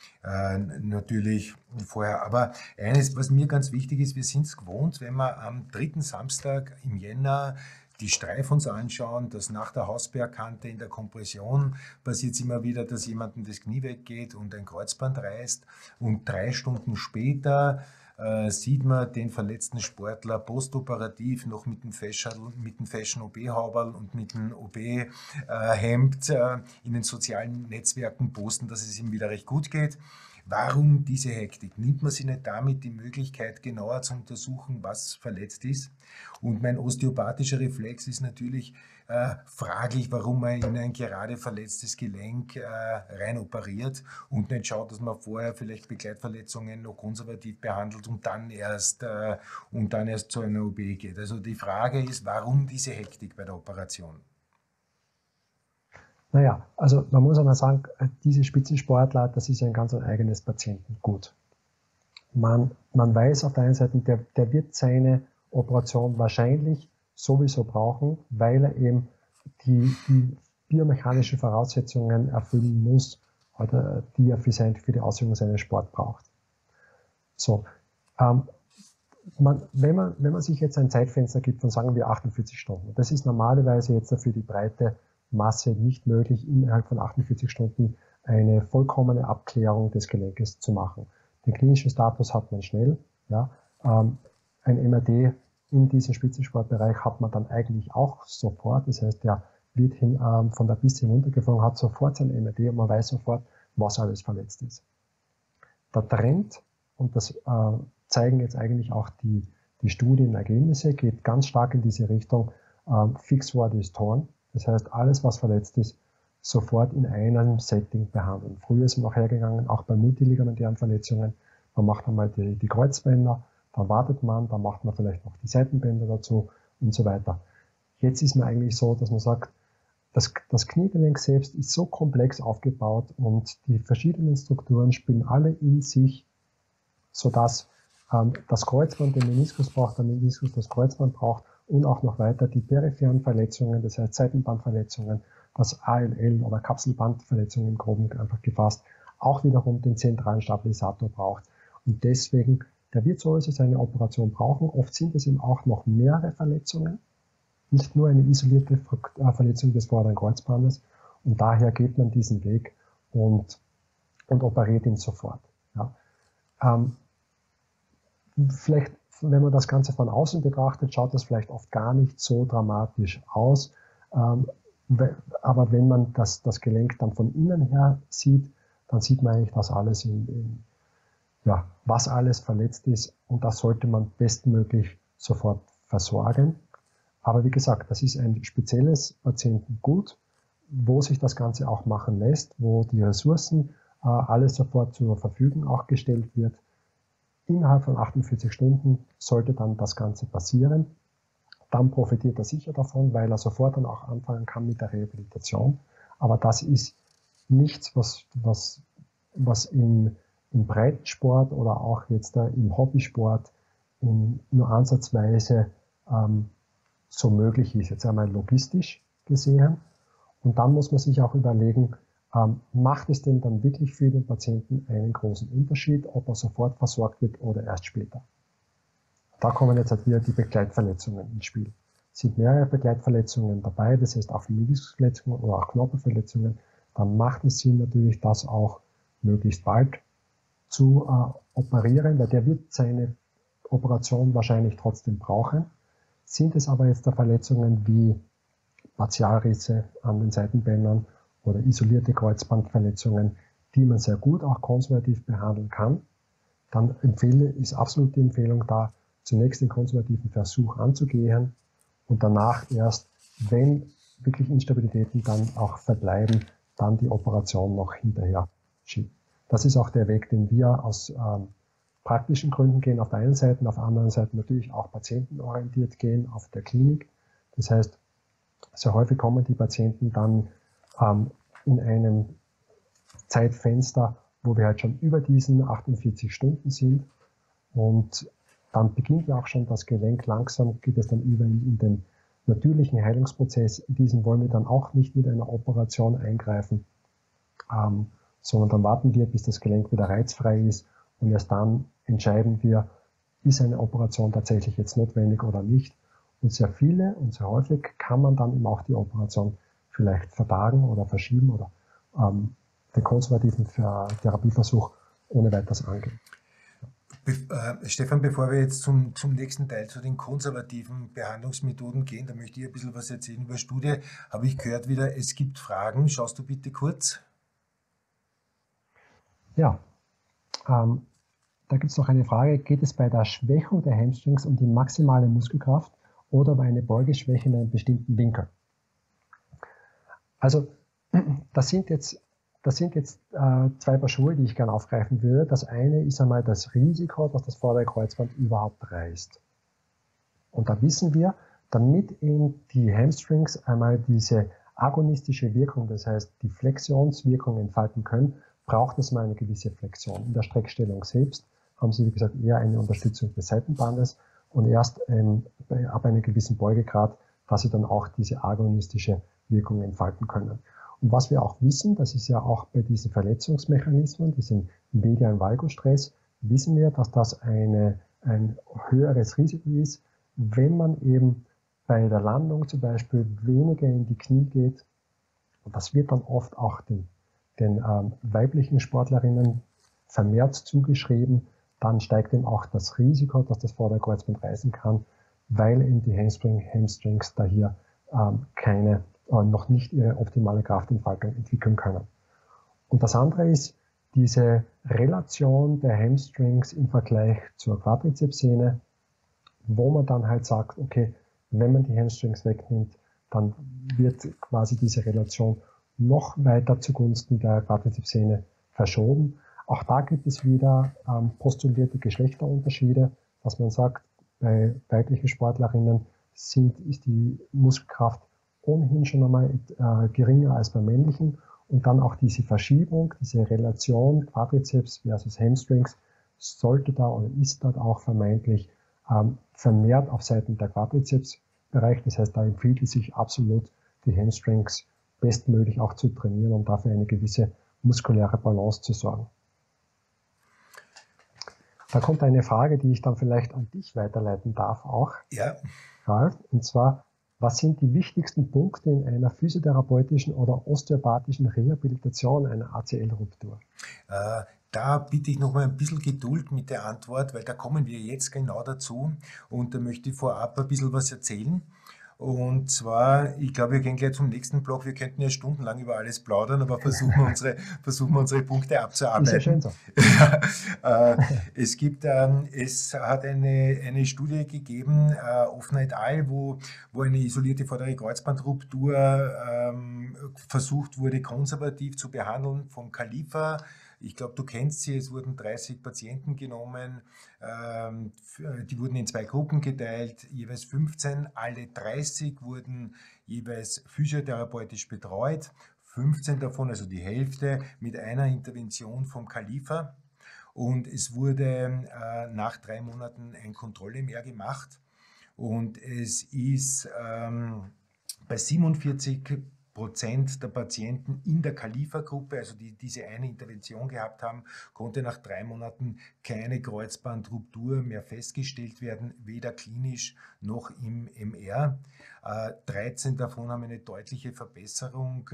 Natürlich vorher. Aber eines, was mir ganz wichtig ist, wir sind es gewohnt, wenn wir am 3. Samstag im Jänner die Streif uns anschauen, dass nach der Hausbergkante in der Kompression passiert es immer wieder, dass jemandem das Knie weggeht und ein Kreuzband reißt und 3 Stunden später sieht man den verletzten Sportler postoperativ noch mit dem Fashion OB-Hauberl und mit dem OB-Hemd in den sozialen Netzwerken posten, dass es ihm wieder recht gut geht. Warum diese Hektik? Nimmt man sich nicht damit die Möglichkeit, genauer zu untersuchen, was verletzt ist? Und mein osteopathischer Reflex ist natürlich fraglich, warum man in ein gerade verletztes Gelenk rein operiert und nicht schaut, dass man vorher vielleicht Begleitverletzungen noch konservativ behandelt und dann erst zu einer OP geht. Also die Frage ist, warum diese Hektik bei der Operation? Naja, also man muss einmal sagen, diese Spitzensportler, das ist ein ganz eigenes Patientengut. Man weiß auf der einen Seite, der wird seine Operation wahrscheinlich sowieso brauchen, weil er eben die biomechanischen Voraussetzungen erfüllen muss, oder die er für die Ausübung seines Sports braucht. So, wenn man sich jetzt ein Zeitfenster gibt von, sagen wir, 48 Stunden, das ist normalerweise jetzt für die breite Masse nicht möglich, innerhalb von 48 Stunden eine vollkommene Abklärung des Gelenkes zu machen. Den klinischen Status hat man schnell. Ja. Ein MRT in diesem Spitzensportbereich hat man dann eigentlich auch sofort. Das heißt, der wird von der Piste hinuntergeflogen, hat sofort sein MRT und man weiß sofort, was alles verletzt ist. Der Trend, und das zeigen jetzt eigentlich auch die Studienergebnisse, geht ganz stark in diese Richtung, fix what is torn. Das heißt, alles, was verletzt ist, sofort in einem Setting behandeln. Früher ist man noch hergegangen, auch bei multiligamentären Verletzungen. Man macht einmal die Kreuzbänder, dann wartet man, dann macht man vielleicht noch die Seitenbänder dazu und so weiter. Jetzt ist man eigentlich so, dass man sagt, das Kniegelenk selbst ist so komplex aufgebaut und die verschiedenen Strukturen spielen alle in sich, sodass das Kreuzband den Meniskus braucht, der Meniskus das Kreuzband braucht und auch noch weiter die peripheren Verletzungen, das heißt Seitenbandverletzungen, das ALL oder Kapselbandverletzungen im Groben einfach gefasst, auch wiederum den zentralen Stabilisator braucht. Und deswegen, der wird sowieso seine Operation brauchen. Oft sind es eben auch noch mehrere Verletzungen, nicht nur eine isolierte Verletzung des vorderen Kreuzbandes. Und daher geht man diesen Weg und operiert ihn sofort. Ja. Vielleicht, wenn man das Ganze von außen betrachtet, schaut das vielleicht oft gar nicht so dramatisch aus. Aber wenn man das Gelenk dann von innen her sieht, dann sieht man eigentlich, dass alles was alles verletzt ist, und das sollte man bestmöglich sofort versorgen. Aber wie gesagt, das ist ein spezielles Patientengut, wo sich das Ganze auch machen lässt, wo die Ressourcen alles sofort zur Verfügung auch gestellt wird. Innerhalb von 48 Stunden sollte dann das Ganze passieren. Dann profitiert er sicher davon, weil er sofort dann auch anfangen kann mit der Rehabilitation. Aber das ist nichts, was im Breitensport oder auch jetzt im Hobbysport nur ansatzweise so möglich ist. Jetzt einmal logistisch gesehen. Und dann muss man sich auch überlegen, macht es denn dann wirklich für den Patienten einen großen Unterschied, ob er sofort versorgt wird oder erst später? Da kommen jetzt halt wieder die Begleitverletzungen ins Spiel. Es sind mehrere Begleitverletzungen dabei, das heißt auch Meniskusverletzungen oder auch Knorpelverletzungen. Dann macht es Sinn natürlich, das auch möglichst bald zu operieren, weil der wird seine Operation wahrscheinlich trotzdem brauchen. Sind es aber jetzt da Verletzungen wie Partialrisse an den Seitenbändern oder isolierte Kreuzbandverletzungen, die man sehr gut auch konservativ behandeln kann, dann ist absolut die Empfehlung da, zunächst den konservativen Versuch anzugehen und danach erst, wenn wirklich Instabilitäten dann auch verbleiben, dann die Operation noch hinterher schieben. Das ist auch der Weg, den wir aus praktischen Gründen gehen auf der einen Seite, auf der anderen Seite natürlich auch patientenorientiert gehen auf der Klinik. Das heißt, sehr häufig kommen die Patienten dann in einem Zeitfenster, wo wir halt schon über diesen 48 Stunden sind, und dann beginnt ja auch schon das Gelenk, langsam geht es dann über in den natürlichen Heilungsprozess. In diesen wollen wir dann auch nicht mit einer Operation eingreifen, sondern dann warten wir, bis das Gelenk wieder reizfrei ist, und erst dann entscheiden wir, ist eine Operation tatsächlich jetzt notwendig oder nicht. Und sehr viele und sehr häufig kann man dann eben auch die Operation vielleicht vertagen oder verschieben oder den konservativen Therapieversuch ohne weiteres angehen. Stefan, bevor wir jetzt zum nächsten Teil, zu den konservativen Behandlungsmethoden gehen, da möchte ich ein bisschen was erzählen über Studie. Habe ich gehört wieder, es gibt Fragen. Schaust du bitte kurz? Ja, da gibt es noch eine Frage. Geht es bei der Schwächung der Hamstrings um die maximale Muskelkraft oder um eine Beugeschwäche in einem bestimmten Winkel? Also, das sind jetzt zwei Paar Schuhe, die ich gerne aufgreifen würde. Das eine ist einmal das Risiko, dass das vordere Kreuzband überhaupt reißt. Und da wissen wir, damit eben die Hamstrings einmal diese agonistische Wirkung, das heißt die Flexionswirkung entfalten können, braucht es mal eine gewisse Flexion. In der Streckstellung selbst haben Sie, wie gesagt, eher eine Unterstützung des Seitenbandes und erst ab einem gewissen Beugegrad, dass Sie dann auch diese agonistische Wirkung entfalten können. Und was wir auch wissen, das ist ja auch bei diesen Verletzungsmechanismen, diesem medialen Valgostress, wissen wir, dass das ein höheres Risiko ist, wenn man eben bei der Landung zum Beispiel weniger in die Knie geht. Und das wird dann oft auch den weiblichen Sportlerinnen vermehrt zugeschrieben. Dann steigt eben auch das Risiko, dass das vordere Kreuzband reißen kann, weil eben die Hamstrings da hier noch nicht ihre optimale Kraftentfaltung entwickeln können. Und das andere ist diese Relation der Hamstrings im Vergleich zur Quadrizepssehne, wo man dann halt sagt, okay, wenn man die Hamstrings wegnimmt, dann wird quasi diese Relation noch weiter zugunsten der Quadrizepssehne verschoben. Auch da gibt es wieder postulierte Geschlechterunterschiede, dass man sagt, bei weiblichen Sportlerinnen ist die Muskelkraft ohnehin schon einmal geringer als bei männlichen und dann auch diese Verschiebung, diese Relation Quadrizeps versus Hamstrings sollte da oder ist dort auch vermeintlich vermehrt auf Seiten der Quadrizepsbereich. Das heißt, da empfiehlt es sich absolut, die Hamstrings bestmöglich auch zu trainieren, um dafür eine gewisse muskuläre Balance zu sorgen. Da kommt eine Frage, die ich dann vielleicht an dich weiterleiten darf auch, Ja. Ralf, und zwar, was sind die wichtigsten Punkte in einer physiotherapeutischen oder osteopathischen Rehabilitation einer ACL-Ruptur? Da bitte ich noch mal ein bisschen Geduld mit der Antwort, weil da kommen wir jetzt genau dazu und da möchte ich vorab ein bisschen was erzählen. Und zwar, ich glaube, wir gehen gleich zum nächsten Block. Wir könnten ja stundenlang über alles plaudern, aber versuchen wir unsere Punkte abzuarbeiten. Ist ja schön so. Es hat eine Studie gegeben, Offner et al., wo eine isolierte vordere Kreuzbandruptur versucht wurde, konservativ zu behandeln vom Khalifa. Ich glaube, du kennst sie, es wurden 30 Patienten genommen, die wurden in 2 Gruppen geteilt, jeweils 15, alle 30 wurden jeweils physiotherapeutisch betreut, 15 davon, also die Hälfte, mit einer Intervention vom Khalifa und es wurde nach 3 Monaten ein Kontroll-MR gemacht und es ist bei 47% der Patienten in der Khalifa-Gruppe, also die diese eine Intervention gehabt haben, konnte nach 3 Monaten keine Kreuzbandruptur mehr festgestellt werden, weder klinisch noch im MR. 13 davon haben eine deutliche Verbesserung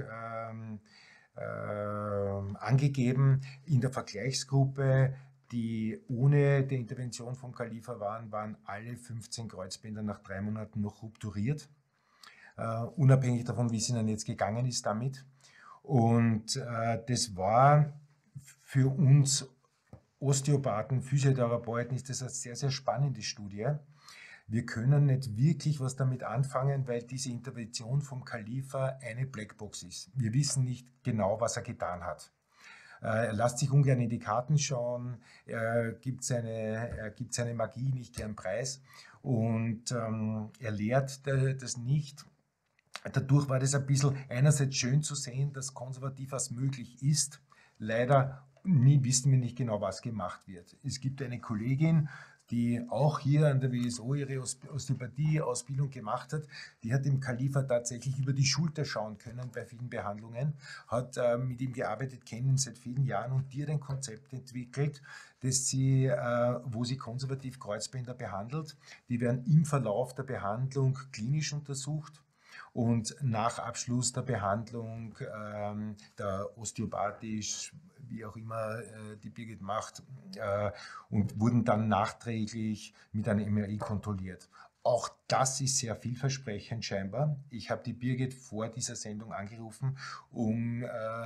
angegeben. In der Vergleichsgruppe, die ohne die Intervention vom Khalifa waren alle 15 Kreuzbänder nach 3 Monaten noch rupturiert. Unabhängig davon, wie es ihnen jetzt gegangen ist damit. Und das war für uns Osteopathen, Physiotherapeuten, ist das eine sehr, sehr spannende Studie. Wir können nicht wirklich was damit anfangen, weil diese Intervention vom Khalifa eine Blackbox ist. Wir wissen nicht genau, was er getan hat. Er lässt sich ungern in die Karten schauen, er gibt seine Magie nicht gern preis und er lehrt das nicht. Dadurch war das ein bisschen einerseits schön zu sehen, dass konservativ was möglich ist. Leider wissen wir nicht genau, was gemacht wird. Es gibt eine Kollegin, die auch hier an der WSO ihre Osteopathie-Ausbildung gemacht hat, die hat dem Khalifa tatsächlich über die Schulter schauen können bei vielen Behandlungen, hat mit ihm gearbeitet, kennen ihn seit vielen Jahren und die hat ein Konzept entwickelt, wo sie konservativ Kreuzbänder behandelt. Die werden im Verlauf der Behandlung klinisch untersucht. Und nach Abschluss der Behandlung, der osteopathisch, wie auch immer die Birgit macht, und wurden dann nachträglich mit einem MRI kontrolliert. Auch das ist sehr vielversprechend scheinbar. Ich habe die Birgit vor dieser Sendung angerufen, um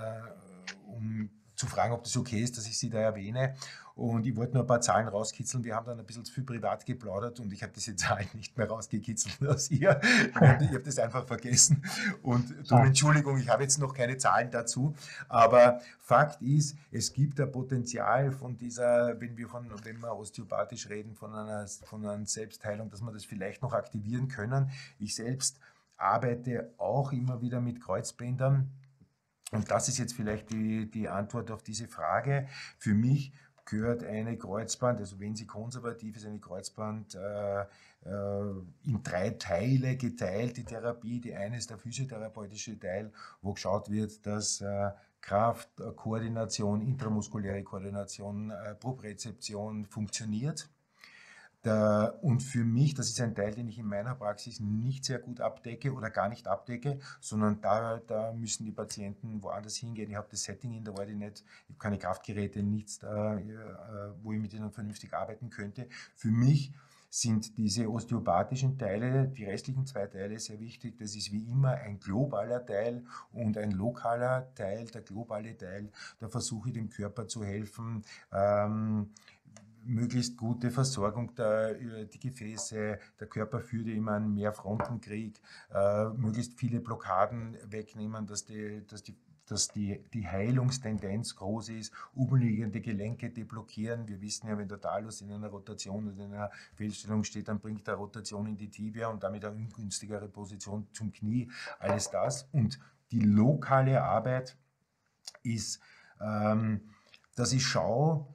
zu fragen, ob das okay ist, dass ich sie da erwähne. Und ich wollte nur ein paar Zahlen rauskitzeln. Wir haben dann ein bisschen zu viel privat geplaudert und ich habe diese Zahlen nicht mehr rausgekitzelt aus ihr. Ich habe das einfach vergessen. Und Entschuldigung, ich habe jetzt noch keine Zahlen dazu. Aber Fakt ist, es gibt ein Potenzial von dieser, wenn wir osteopathisch reden, von einer Selbstheilung, dass wir das vielleicht noch aktivieren können. Ich selbst arbeite auch immer wieder mit Kreuzbändern. Und das ist jetzt vielleicht die Antwort auf diese Frage. Für mich gehört eine Kreuzband, also wenn sie konservativ ist, eine Kreuzband in 3 Teile geteilt, die Therapie. Die eine ist der physiotherapeutische Teil, wo geschaut wird, dass Kraft, Koordination, intramuskuläre Koordination, Propriozeption funktioniert. Und für mich, das ist ein Teil, den ich in meiner Praxis nicht sehr gut abdecke oder gar nicht abdecke, sondern da müssen die Patienten woanders hingehen. Ich habe das Setting in der Warte nicht, ich habe keine Kraftgeräte, nichts, wo ich mit ihnen vernünftig arbeiten könnte. Für mich sind diese osteopathischen Teile, die restlichen 2 Teile, sehr wichtig. Das ist wie immer ein globaler Teil und ein lokaler Teil. Der globale Teil, da versuche ich dem Körper zu helfen, möglichst gute Versorgung die Gefäße, der Körper führt immer einen Mehrfrontenkrieg, möglichst viele Blockaden wegnehmen, dass die Heilungstendenz groß ist, umliegende Gelenke deblockieren. Wir wissen ja, wenn der Talus in einer Rotation oder in einer Fehlstellung steht, dann bringt er Rotation in die Tibia und damit eine ungünstigere Position zum Knie. Alles das. Und die lokale Arbeit ist, dass ich schaue,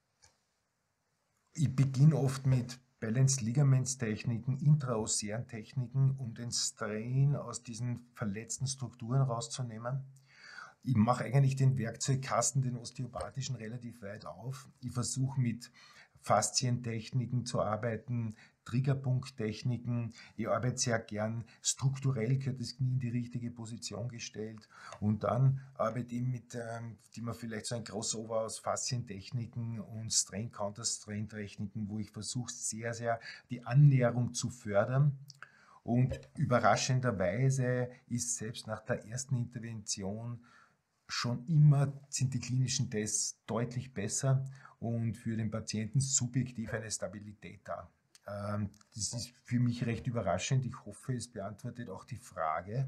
ich beginne oft mit Balanced Ligaments Techniken, intraosären Techniken, um den Strain aus diesen verletzten Strukturen rauszunehmen. Ich mache eigentlich den Werkzeugkasten, den osteopathischen, relativ weit auf. Ich versuche mit Faszientechniken zu arbeiten, Triggerpunkttechniken. Ich arbeite sehr gern strukturell, gehört das Knie in die richtige Position gestellt. Und dann arbeite ich mit, die man vielleicht so ein Crossover aus Faszientechniken und Strain-Counter-Strain-Techniken, wo ich versuche, sehr, sehr die Annäherung zu fördern. Und überraschenderweise ist selbst nach der ersten Intervention schon immer sind die klinischen Tests deutlich besser und für den Patienten subjektiv eine Stabilität da. Das ist für mich recht überraschend. Ich hoffe, es beantwortet auch die Frage.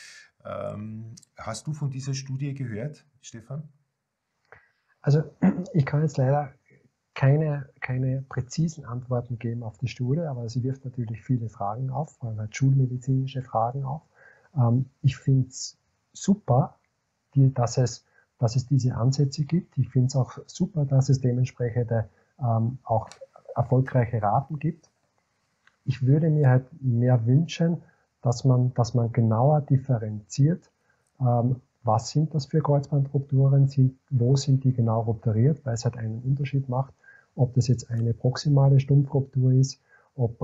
Hast du von dieser Studie gehört, Stefan? Also ich kann jetzt leider keine präzisen Antworten geben auf die Studie, aber sie wirft natürlich viele Fragen auf, vor allem halt schulmedizinische Fragen auf. Ich finde es super, dass es diese Ansätze gibt. Ich finde es auch super, dass es dementsprechende auch erfolgreiche Raten gibt. Ich würde mir halt mehr wünschen, dass man genauer differenziert, was sind das für Kreuzbandrupturen, wo sind die genau rupturiert, weil es halt einen Unterschied macht, ob das jetzt eine proximale Stumpfruptur ist, ob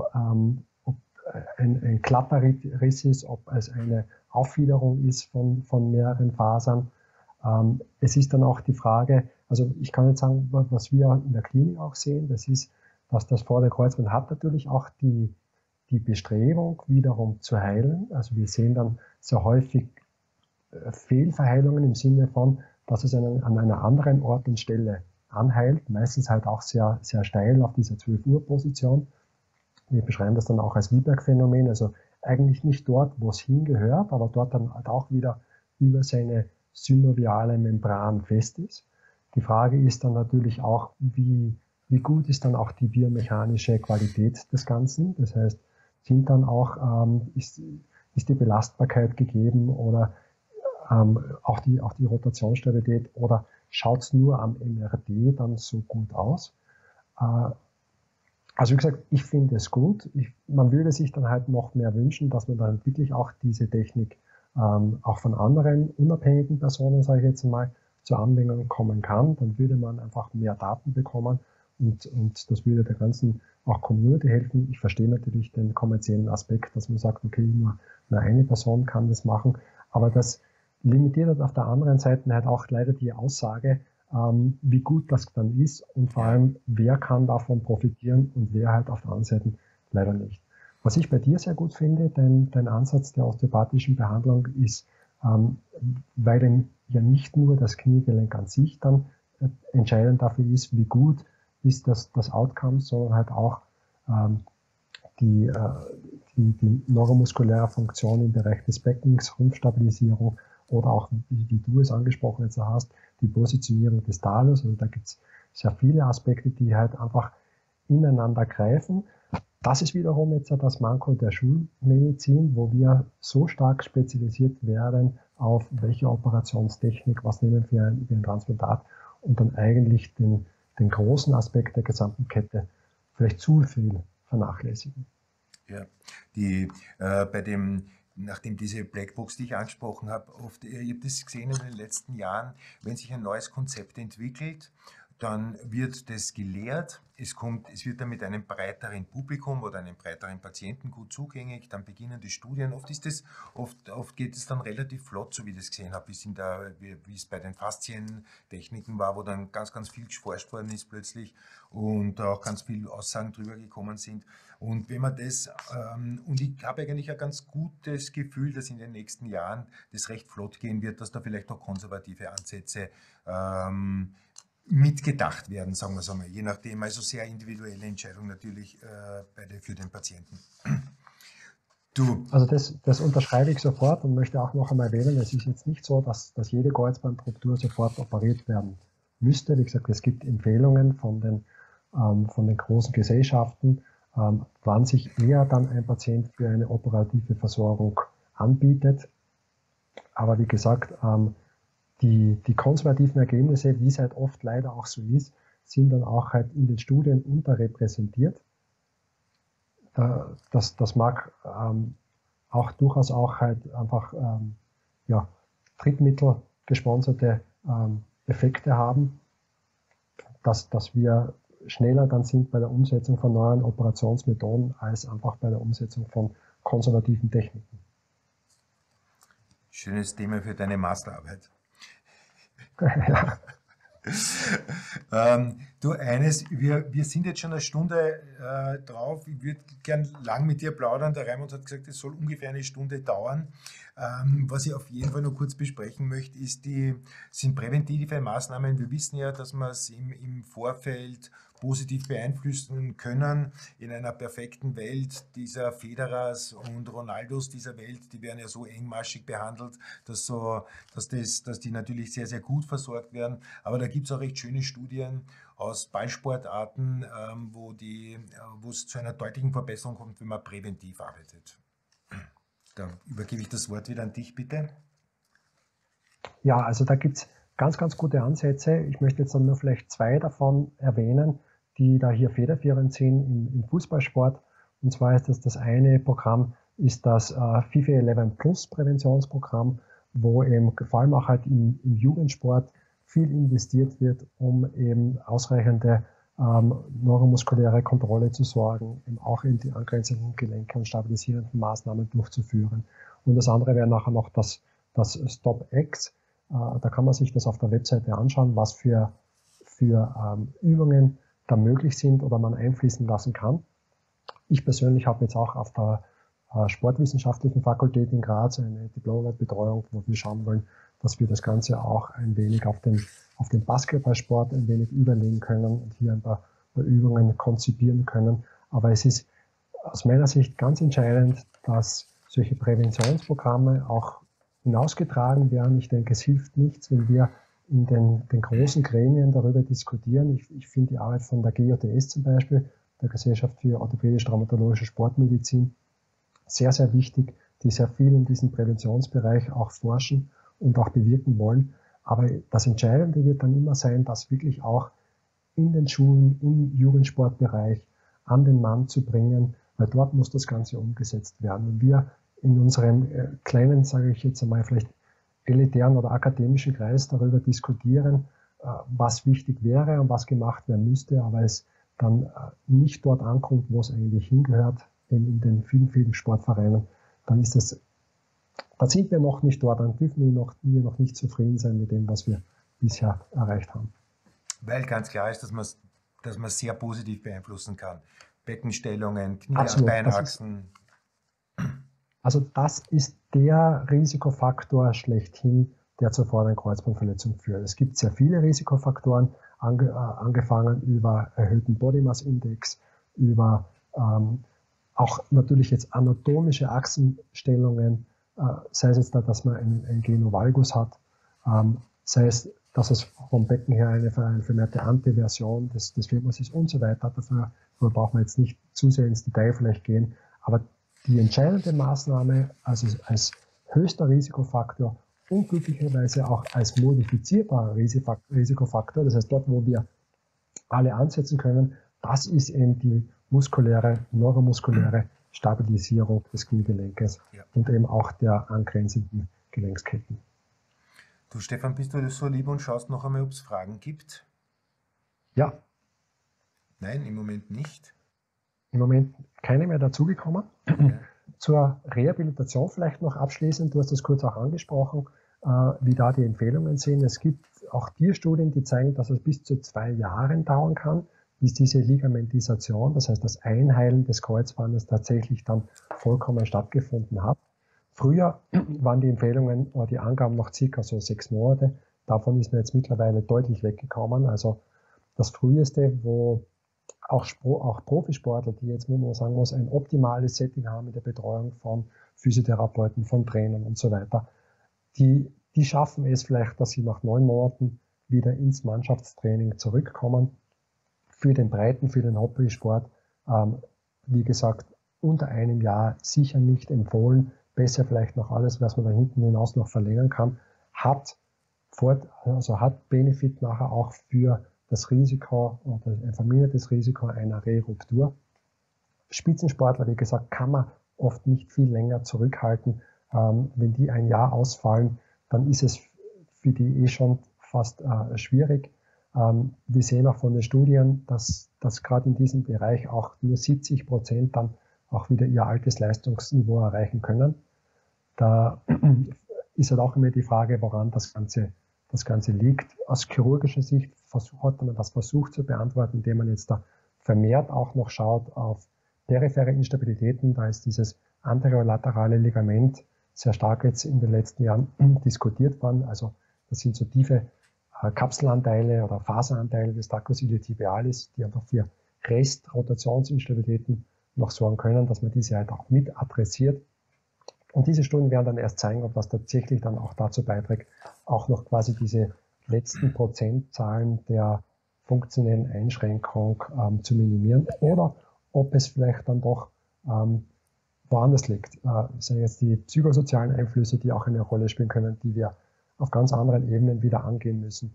ein Klapperriss ist, ob es eine Auffiederung ist von mehreren Fasern. Es ist dann auch die Frage, also ich kann jetzt sagen, was wir in der Klinik auch sehen, das ist, dass das Vorderkreuzband hat natürlich auch die Bestrebung, wiederum zu heilen. Also wir sehen dann sehr häufig Fehlverheilungen im Sinne von, dass es an einer anderen Ort und Stelle anheilt, meistens halt auch sehr, sehr steil auf dieser 12-Uhr-Position. Wir beschreiben das dann auch als Wieberg-Phänomen, also eigentlich nicht dort, wo es hingehört, aber dort dann halt auch wieder über seine synoviale Membran fest ist. Die Frage ist dann natürlich auch, wie gut ist dann auch die biomechanische Qualität des Ganzen? Das heißt, sind dann auch, ist die Belastbarkeit gegeben oder auch die Rotationsstabilität oder schaut es nur am MRT dann so gut aus? Also wie gesagt, ich finde es gut. Man würde sich dann halt noch mehr wünschen, dass man dann wirklich auch diese Technik auch von anderen unabhängigen Personen, sage ich jetzt mal, zur Anwendung kommen kann. Dann würde man einfach mehr Daten bekommen und das würde der ganzen auch Community helfen. Ich verstehe natürlich den kommerziellen Aspekt, dass man sagt, okay, nur eine Person kann das machen, aber das limitiert auf der anderen Seite halt auch leider die Aussage, wie gut das dann ist und vor allem, wer kann davon profitieren und wer halt auf der anderen Seite leider nicht. Was ich bei dir sehr gut finde, dein Ansatz der osteopathischen Behandlung ist, weil denn ja nicht nur das Kniegelenk an sich dann entscheidend dafür ist, wie gut ist das Outcome, sondern halt auch die neuromuskuläre Funktion im Bereich des Beckens, Rumpfstabilisierung oder auch, wie du es angesprochen jetzt hast, die Positionierung des Talus. Also da gibt es sehr viele Aspekte, die halt einfach ineinander greifen. Das ist wiederum jetzt das Manko der Schulmedizin, wo wir so stark spezialisiert werden auf welche Operationstechnik, was nehmen wir für ein Transplantat und dann eigentlich den großen Aspekt der gesamten Kette vielleicht zu viel vernachlässigen. Ja, nachdem diese Blackbox, die ich angesprochen habe, ich habe das gesehen in den letzten Jahren, wenn sich ein neues Konzept entwickelt, dann wird das gelehrt, es wird dann mit einem breiteren Publikum oder einem breiteren Patienten gut zugänglich, dann beginnen die Studien. Oft geht es dann relativ flott, so wie ich das gesehen habe, wie es bei den Faszientechniken war, wo dann ganz, ganz viel geforscht worden ist plötzlich und auch ganz viele Aussagen drüber gekommen sind. Und wenn man und ich habe eigentlich ein ganz gutes Gefühl, dass in den nächsten Jahren das recht flott gehen wird, dass da vielleicht auch konservative Ansätze mitgedacht werden, sagen wir es einmal, je nachdem, also sehr individuelle Entscheidung natürlich für den Patienten. Also das unterschreibe ich sofort und möchte auch noch einmal erwähnen, es ist jetzt nicht so, dass jede Kreuzbandruptur sofort operiert werden müsste. Wie gesagt, es gibt Empfehlungen von den großen Gesellschaften, wann sich eher dann ein Patient für eine operative Versorgung anbietet. Aber wie gesagt, die konservativen Ergebnisse, wie es halt oft leider auch so ist, sind dann auch halt in den Studien unterrepräsentiert. Das mag auch durchaus auch halt einfach Drittmittel gesponserte Effekte haben, dass wir schneller dann sind bei der Umsetzung von neuen Operationsmethoden als einfach bei der Umsetzung von konservativen Techniken. Schönes Thema für deine Masterarbeit. Ja. Wir sind jetzt schon eine Stunde drauf. Ich würde gern lang mit dir plaudern. Der Raimund hat gesagt, es soll ungefähr eine Stunde dauern. Was ich auf jeden Fall noch kurz besprechen möchte, sind präventive Maßnahmen. Wir wissen ja, dass wir es im Vorfeld positiv beeinflussen können. In einer perfekten Welt dieser Federers und Ronaldos dieser Welt, die werden ja so engmaschig behandelt, dass die natürlich sehr, sehr gut versorgt werden. Aber da gibt es auch recht schöne Studien aus Ballsportarten, wo es zu einer deutlichen Verbesserung kommt, wenn man präventiv arbeitet. Da übergebe ich das Wort wieder an dich, bitte. Ja, also da gibt es ganz, ganz gute Ansätze. Ich möchte jetzt dann nur vielleicht zwei davon erwähnen, die da hier federführend sind im Fußballsport. Und zwar ist das eine Programm, ist das FIFA 11 Plus Präventionsprogramm, wo eben vor allem auch halt im Jugendsport viel investiert wird, um eben ausreichende neuromuskuläre Kontrolle zu sorgen, eben auch in die angrenzenden Gelenke und stabilisierenden Maßnahmen durchzuführen. Und das andere wäre nachher noch das StopX. Da kann man sich das auf der Webseite anschauen, was für Übungen da möglich sind oder man einfließen lassen kann. Ich persönlich habe jetzt auch auf der Sportwissenschaftlichen Fakultät in Graz eine Diplombetreuung, wo wir schauen wollen, dass wir das Ganze auch ein wenig auf den Basketballsport ein wenig überlegen können und hier ein paar Übungen konzipieren können. Aber es ist aus meiner Sicht ganz entscheidend, dass solche Präventionsprogramme auch hinausgetragen werden. Ich denke, es hilft nichts, wenn wir in den großen Gremien darüber diskutieren. Ich finde die Arbeit von der GJTS zum Beispiel, der Gesellschaft für orthopädisch-traumatologische Sportmedizin, sehr, sehr wichtig, die sehr viel in diesem Präventionsbereich auch forschen und auch bewirken wollen. Aber das Entscheidende wird dann immer sein, das wirklich auch in den Schulen, im Jugendsportbereich an den Mann zu bringen, weil dort muss das Ganze umgesetzt werden. Und wir in unserem kleinen, sage ich jetzt einmal, vielleicht elitären oder akademischen Kreis darüber diskutieren, was wichtig wäre und was gemacht werden müsste, aber es dann nicht dort ankommt, wo es eigentlich hingehört, in den vielen, vielen Sportvereinen, dann da sind wir noch nicht dort, dann dürfen wir noch nicht zufrieden sein mit dem, was wir bisher erreicht haben. Weil ganz klar ist, dass man es sehr positiv beeinflussen kann. Beckenstellungen, Knie, Beinachsen. Also das ist der Risikofaktor schlechthin, der zur vorderen Kreuzbandverletzung führt. Es gibt sehr viele Risikofaktoren, angefangen über erhöhten Body Mass Index, über auch natürlich jetzt anatomische Achsenstellungen, sei es jetzt da, dass man ein Genu valgus hat, sei es, dass es vom Becken her eine vermehrte Antiversion des Femurs ist und so weiter. Dafür braucht man jetzt nicht zu sehr ins Detail vielleicht gehen, aber die entscheidende Maßnahme, also als höchster Risikofaktor und glücklicherweise auch als modifizierbarer Risikofaktor, das heißt dort, wo wir alle ansetzen können, das ist eben die neuromuskuläre Stabilisierung des Kniegelenkes und eben auch der angrenzenden Gelenksketten. Du Stefan, bist du so lieb und schaust noch einmal, ob es Fragen gibt? Ja, Nein, im Moment nicht. im Moment keine mehr dazugekommen. Ja. Zur Rehabilitation vielleicht noch abschließend, du hast das kurz auch angesprochen, wie da die Empfehlungen sind. Es gibt auch Tierstudien, die zeigen, dass es bis zu 2 Jahren dauern kann, bis diese Ligamentisation, das heißt das Einheilen des Kreuzbandes tatsächlich dann vollkommen stattgefunden hat. Früher waren die Empfehlungen oder die Angaben noch circa so 6 Monate. Davon ist man jetzt mittlerweile deutlich weggekommen. Also das Früheste, wo auch Profisportler, die jetzt, wo man sagen muss, ein optimales Setting haben mit der Betreuung von Physiotherapeuten, von Trainern und so weiter, die schaffen es vielleicht, dass sie nach 9 Monaten wieder ins Mannschaftstraining zurückkommen. Für den Breiten, für den Hobbysport, wie gesagt, unter einem Jahr sicher nicht empfohlen. Besser vielleicht noch alles, was man da hinten hinaus noch verlängern kann, hat Benefit nachher auch für das Risiko oder ein vermindertes Risiko einer Reruptur. Spitzensportler, wie gesagt, kann man oft nicht viel länger zurückhalten. Wenn die ein Jahr ausfallen, dann ist es für die schon fast schwierig. Wir sehen auch von den Studien, dass gerade in diesem Bereich auch nur 70% dann auch wieder ihr altes Leistungsniveau erreichen können. Da ist halt auch immer die Frage, woran das Ganze liegt. Aus chirurgischer Sicht hat man das versucht zu beantworten, indem man jetzt da vermehrt auch noch schaut auf periphere Instabilitäten. Da ist dieses anterolaterale Ligament sehr stark jetzt in den letzten Jahren diskutiert worden. Also das sind so tiefe Kapselanteile oder Faseranteile des Tractus iliotibialis, die einfach für Restrotationsinstabilitäten noch sorgen können, dass man diese halt auch mit adressiert. Und diese Studien werden dann erst zeigen, ob das tatsächlich dann auch dazu beiträgt, auch noch quasi diese letzten Prozentzahlen der funktionellen Einschränkung zu minimieren oder ob es vielleicht dann doch woanders liegt. Sind jetzt die psychosozialen Einflüsse, die auch eine Rolle spielen können, die wir auf ganz anderen Ebenen wieder angehen müssen.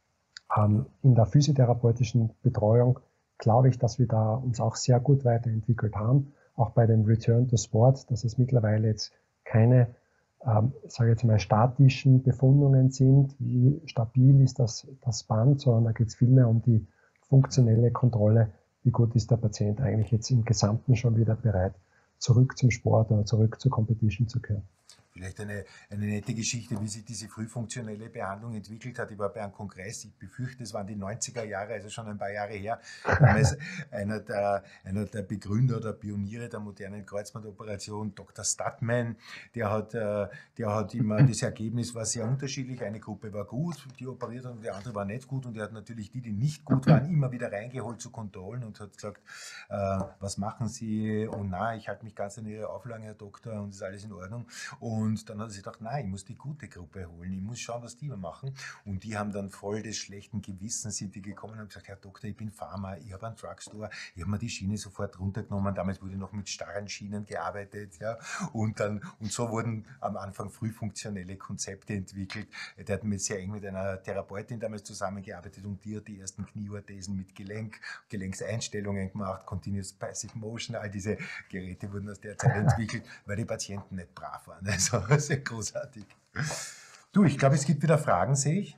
In der physiotherapeutischen Betreuung glaube ich, dass wir da uns auch sehr gut weiterentwickelt haben, auch bei dem Return to Sport, dass es mittlerweile jetzt keine, sage ich jetzt mal, statischen Befundungen sind, wie stabil ist das Band, sondern da geht es vielmehr um die funktionelle Kontrolle, wie gut ist der Patient eigentlich jetzt im Gesamten schon wieder bereit, zurück zum Sport oder zurück zur Competition zu kehren. Vielleicht eine nette Geschichte, wie sich diese frühfunktionelle Behandlung entwickelt hat. Ich war bei einem Kongress, ich befürchte, es waren die 90er Jahre, also schon ein paar Jahre her. Damals einer der Begründer oder Pioniere der modernen Kreuzbandoperation, Dr. Statman, der hat immer, das Ergebnis war sehr unterschiedlich. Eine Gruppe war gut, die operiert hat, und die andere war nicht gut. Und er hat natürlich die nicht gut waren, immer wieder reingeholt zu Kontrollen und hat gesagt, was machen Sie? Und na, ich halte mich ganz an Ihre Auflagen, Herr Doktor, und ist alles in Ordnung. Und dann hat er sich gedacht, nein, ich muss die gute Gruppe holen, ich muss schauen, was die machen. Und die haben dann voll des schlechten Gewissens sind die gekommen und haben gesagt, Herr Doktor, ich bin Pharma, ich habe einen Drugstore, ich habe mir die Schiene sofort runtergenommen, damals wurde noch mit starren Schienen gearbeitet, ja. Und so wurden am Anfang frühfunktionelle Konzepte entwickelt. Der hat sehr eng mit einer Therapeutin damals zusammengearbeitet und die hat die ersten Knieorthesen mit Gelenkseinstellungen gemacht, Continuous Passive Motion, all diese Geräte wurden aus der Zeit entwickelt, weil die Patienten nicht brav waren. Also sehr großartig. Du, ich glaube, es gibt wieder Fragen, sehe ich.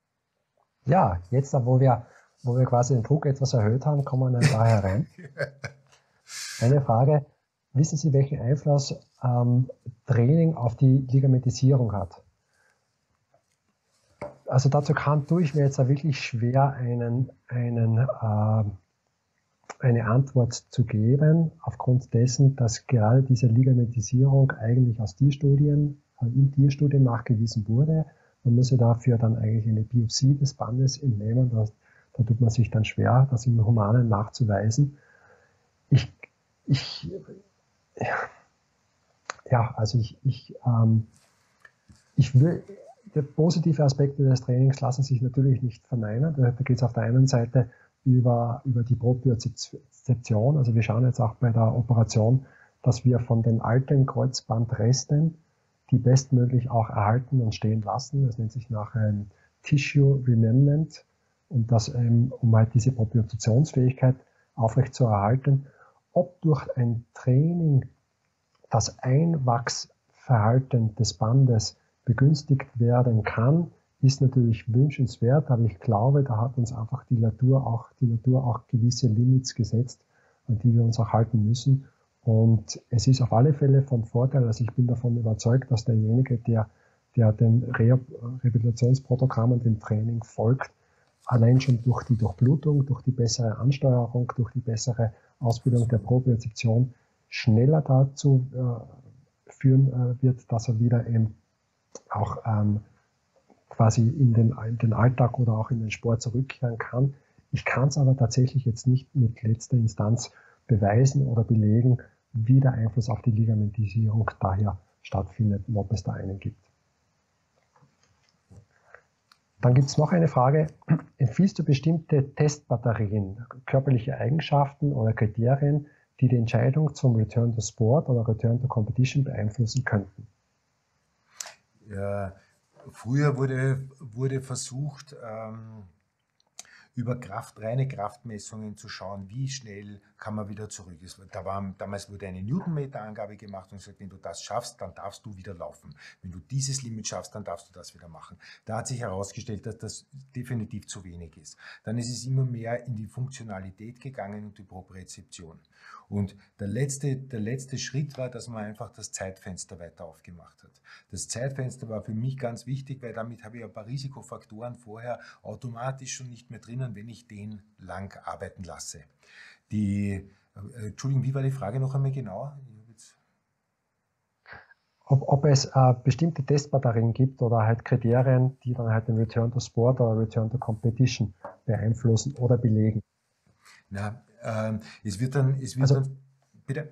Ja, jetzt, wo wir quasi den Druck etwas erhöht haben, kommen ein paar herein. Eine Frage, wissen Sie, welchen Einfluss Training auf die Ligamentisierung hat? Also dazu tue ich mir jetzt wirklich schwer, eine Antwort zu geben, aufgrund dessen, dass gerade diese Ligamentisierung eigentlich in Tierstudien nachgewiesen wurde. Man muss ja dafür dann eigentlich eine Biopsie des Bandes entnehmen. Da tut man sich dann schwer, das im Humanen nachzuweisen. Die positive Aspekte des Trainings lassen sich natürlich nicht verneinen. Da geht es auf der einen Seite über die Propriozeption. Also wir schauen jetzt auch bei der Operation, dass wir von den alten Kreuzbandresten die bestmöglich auch erhalten und stehen lassen. Das nennt sich nachher ein Tissue Remnant, um halt diese Propriozeptionsfähigkeit aufrecht zu erhalten. Ob durch ein Training das Einwachsverhalten des Bandes begünstigt werden kann, ist natürlich wünschenswert, aber ich glaube, da hat uns einfach die Natur auch gewisse Limits gesetzt, an die wir uns auch halten müssen. Und es ist auf alle Fälle von Vorteil, also ich bin davon überzeugt, dass derjenige, der den Rehabilitationsprogrammen, dem Training folgt, allein schon durch die Durchblutung, durch die bessere Ansteuerung, durch die bessere Ausbildung der Propriozeption schneller dazu führen wird, dass er wieder eben auch quasi in den Alltag oder auch in den Sport zurückkehren kann. Ich kann es aber tatsächlich jetzt nicht mit letzter Instanz beweisen oder belegen, wie der Einfluss auf die Ligamentisierung daher stattfindet und ob es da einen gibt. Dann gibt es noch eine Frage. Empfiehlst du bestimmte Testbatterien, körperliche Eigenschaften oder Kriterien, die die Entscheidung zum Return to Sport oder Return to Competition beeinflussen könnten? Ja, früher wurde versucht, über reine Kraftmessungen zu schauen, wie schnell kann man wieder zurück. Damals wurde eine Newtonmeter-Angabe gemacht und gesagt, wenn du das schaffst, dann darfst du wieder laufen. Wenn du dieses Limit schaffst, dann darfst du das wieder machen. Da hat sich herausgestellt, dass das definitiv zu wenig ist. Dann ist es immer mehr in die Funktionalität gegangen und die Propriozeption. Und der letzte Schritt war, dass man einfach das Zeitfenster weiter aufgemacht hat. Das Zeitfenster war für mich ganz wichtig, weil damit habe ich ein paar Risikofaktoren vorher automatisch schon nicht mehr drinnen, wenn ich den lang arbeiten lasse. Entschuldigung, wie war die Frage noch einmal genau? Ob es bestimmte Testbatterien gibt oder halt Kriterien, die dann halt den Return to Sport oder Return to Competition beeinflussen oder belegen. Na, es wird dann, bitte?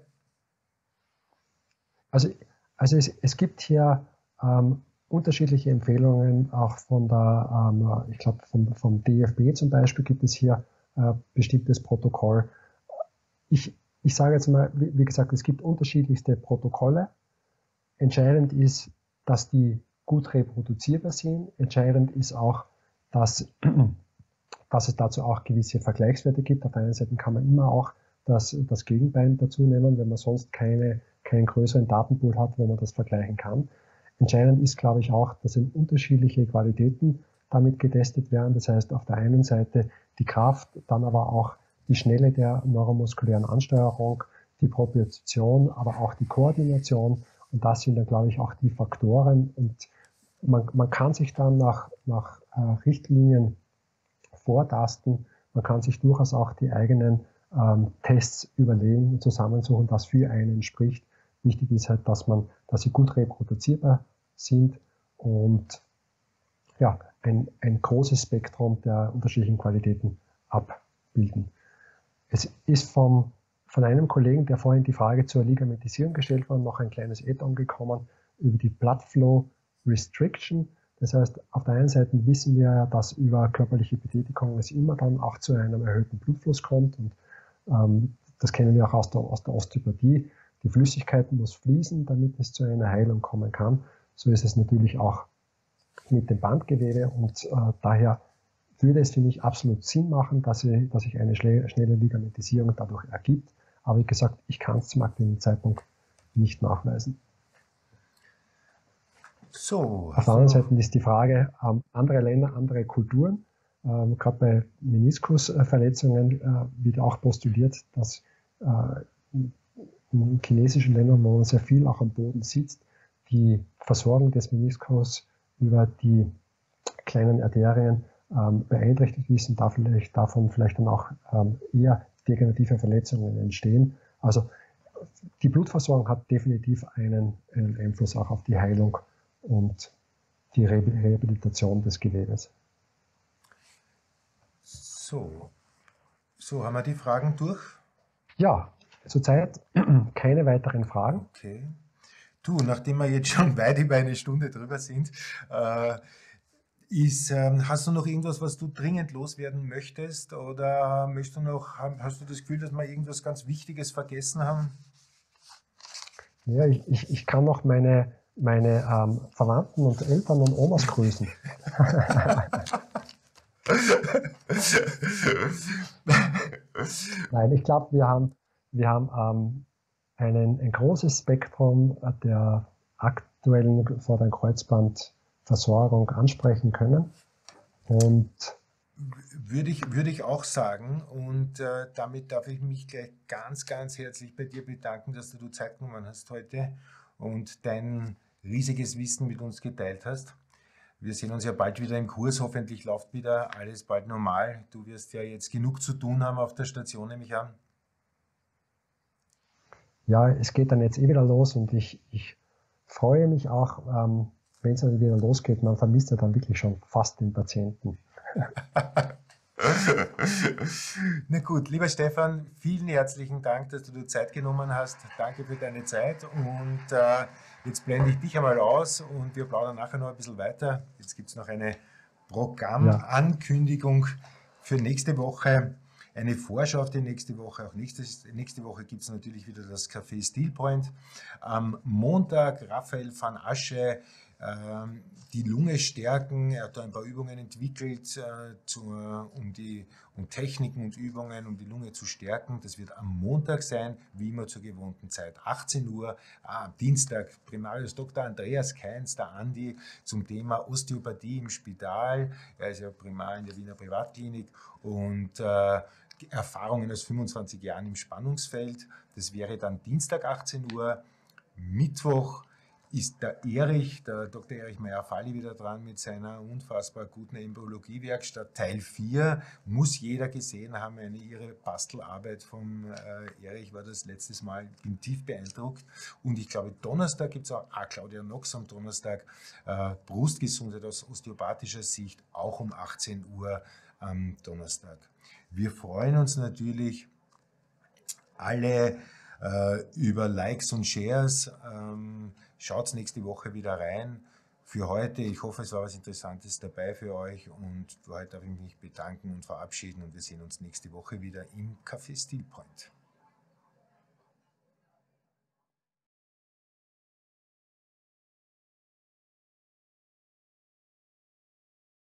Also es gibt hier unterschiedliche Empfehlungen, auch von der, ich glaube vom DFB zum Beispiel gibt es hier bestimmtes Protokoll. Ich sage jetzt mal, wie gesagt, es gibt unterschiedlichste Protokolle. Entscheidend ist, dass die gut reproduzierbar sind. Entscheidend ist auch, dass es dazu auch gewisse Vergleichswerte gibt. Auf der einen Seite kann man immer auch das Gegenbein dazu nehmen, wenn man sonst keinen größeren Datenpool hat, wo man das vergleichen kann. Entscheidend ist, glaube ich, auch, dass unterschiedliche Qualitäten damit getestet werden. Das heißt, auf der einen Seite die Kraft, dann aber auch die Schnelle der neuromuskulären Ansteuerung, die Propriozeption, aber auch die Koordination. Und das sind dann, glaube ich, auch die Faktoren. Und man kann sich dann nach Richtlinien vortasten. Man kann sich durchaus auch die eigenen Tests überlegen und zusammensuchen, was für einen spricht. Wichtig ist halt, dass sie gut reproduzierbar sind und ja, ein großes Spektrum der unterschiedlichen Qualitäten abbilden. Es ist von einem Kollegen, der vorhin die Frage zur Ligamentisierung gestellt war, noch ein kleines Add-on gekommen über die Blood Flow Restriction. Das heißt, auf der einen Seite wissen wir ja, dass über körperliche Betätigung es immer dann auch zu einem erhöhten Blutfluss kommt und das kennen wir auch aus der Osteopathie. Die Flüssigkeit muss fließen, damit es zu einer Heilung kommen kann. So ist es natürlich auch mit dem Bandgewebe und daher würde es für mich absolut Sinn machen, dass sich eine schnelle Ligamentisierung dadurch ergibt. Aber wie gesagt, ich kann es zum aktuellen Zeitpunkt nicht nachweisen. So, auf der anderen Seite ist die Frage, andere Länder, andere Kulturen, gerade bei Meniskusverletzungen wird auch postuliert, dass in chinesischen Ländern, wo man sehr viel auch am Boden sitzt, die Versorgung des Meniskus über die kleinen Arterien beeinträchtigt ist und davon vielleicht dann auch eher degenerative Verletzungen entstehen. Also die Blutversorgung hat definitiv einen Einfluss auch auf die Heilung und die Rehabilitation des Gewebes. So haben wir die Fragen durch? Ja, zurzeit keine weiteren Fragen. Okay. Du, nachdem wir jetzt schon weit über eine Stunde drüber sind, hast du noch irgendwas, was du dringend loswerden möchtest? Oder hast du das Gefühl, dass wir irgendwas ganz Wichtiges vergessen haben? Ja, ich kann noch meine Verwandten und Eltern und Omas grüßen. Nein, ich glaube, wir haben ein großes Spektrum der aktuellen vorderen Versorgung ansprechen können. Und würde ich auch sagen. Und damit darf ich mich gleich ganz, ganz herzlich bei dir bedanken, dass du Zeit genommen hast heute und dein riesiges Wissen mit uns geteilt hast. Wir sehen uns ja bald wieder im Kurs. Hoffentlich läuft wieder alles bald normal. Du wirst ja jetzt genug zu tun haben auf der Station, nehme ich an. ja, es geht dann jetzt eh wieder los und ich freue mich auch, wenn es dann wieder losgeht. Man vermisst ja dann wirklich schon fast den Patienten. Na gut, lieber Stefan, vielen herzlichen Dank, dass du dir Zeit genommen hast. Danke für deine Zeit und jetzt blende ich dich einmal aus und wir plaudern nachher noch ein bisschen weiter. Jetzt gibt es noch eine Ja, Programmankündigung für nächste Woche, eine Vorschau auf die nächste Woche. Auch nächste Woche gibt es natürlich wieder das Café Steel Point. Am Montag Raphael van Asche, die Lunge stärken. Er hat da ein paar Übungen entwickelt, um Techniken und Übungen, um die Lunge zu stärken. Das wird am Montag sein, wie immer zur gewohnten Zeit, 18 Uhr. Am Dienstag Primarius Dr. Andreas Kainz, der Andi, zum Thema Osteopathie im Spital. Er ist ja Primar in der Wiener Privatklinik und Erfahrungen aus 25 Jahren im Spannungsfeld. Das wäre dann Dienstag 18 Uhr. Mittwoch ist der Dr. Erich Meyer-Falli wieder dran mit seiner unfassbar guten Embryologie-Werkstatt. Teil 4 muss jeder gesehen haben, eine ihre Bastelarbeit vom Erich war das letztes Mal, bin tief beeindruckt. Und ich glaube, Donnerstag gibt es auch Claudia Knox am Donnerstag, Brustgesundheit aus osteopathischer Sicht, auch um 18 Uhr am Donnerstag. Wir freuen uns natürlich alle über Likes und Shares. Schaut nächste Woche wieder rein. Für heute, ich hoffe, es war was Interessantes dabei für euch und für heute darf ich mich bedanken und verabschieden und wir sehen uns nächste Woche wieder im Café Steel Point.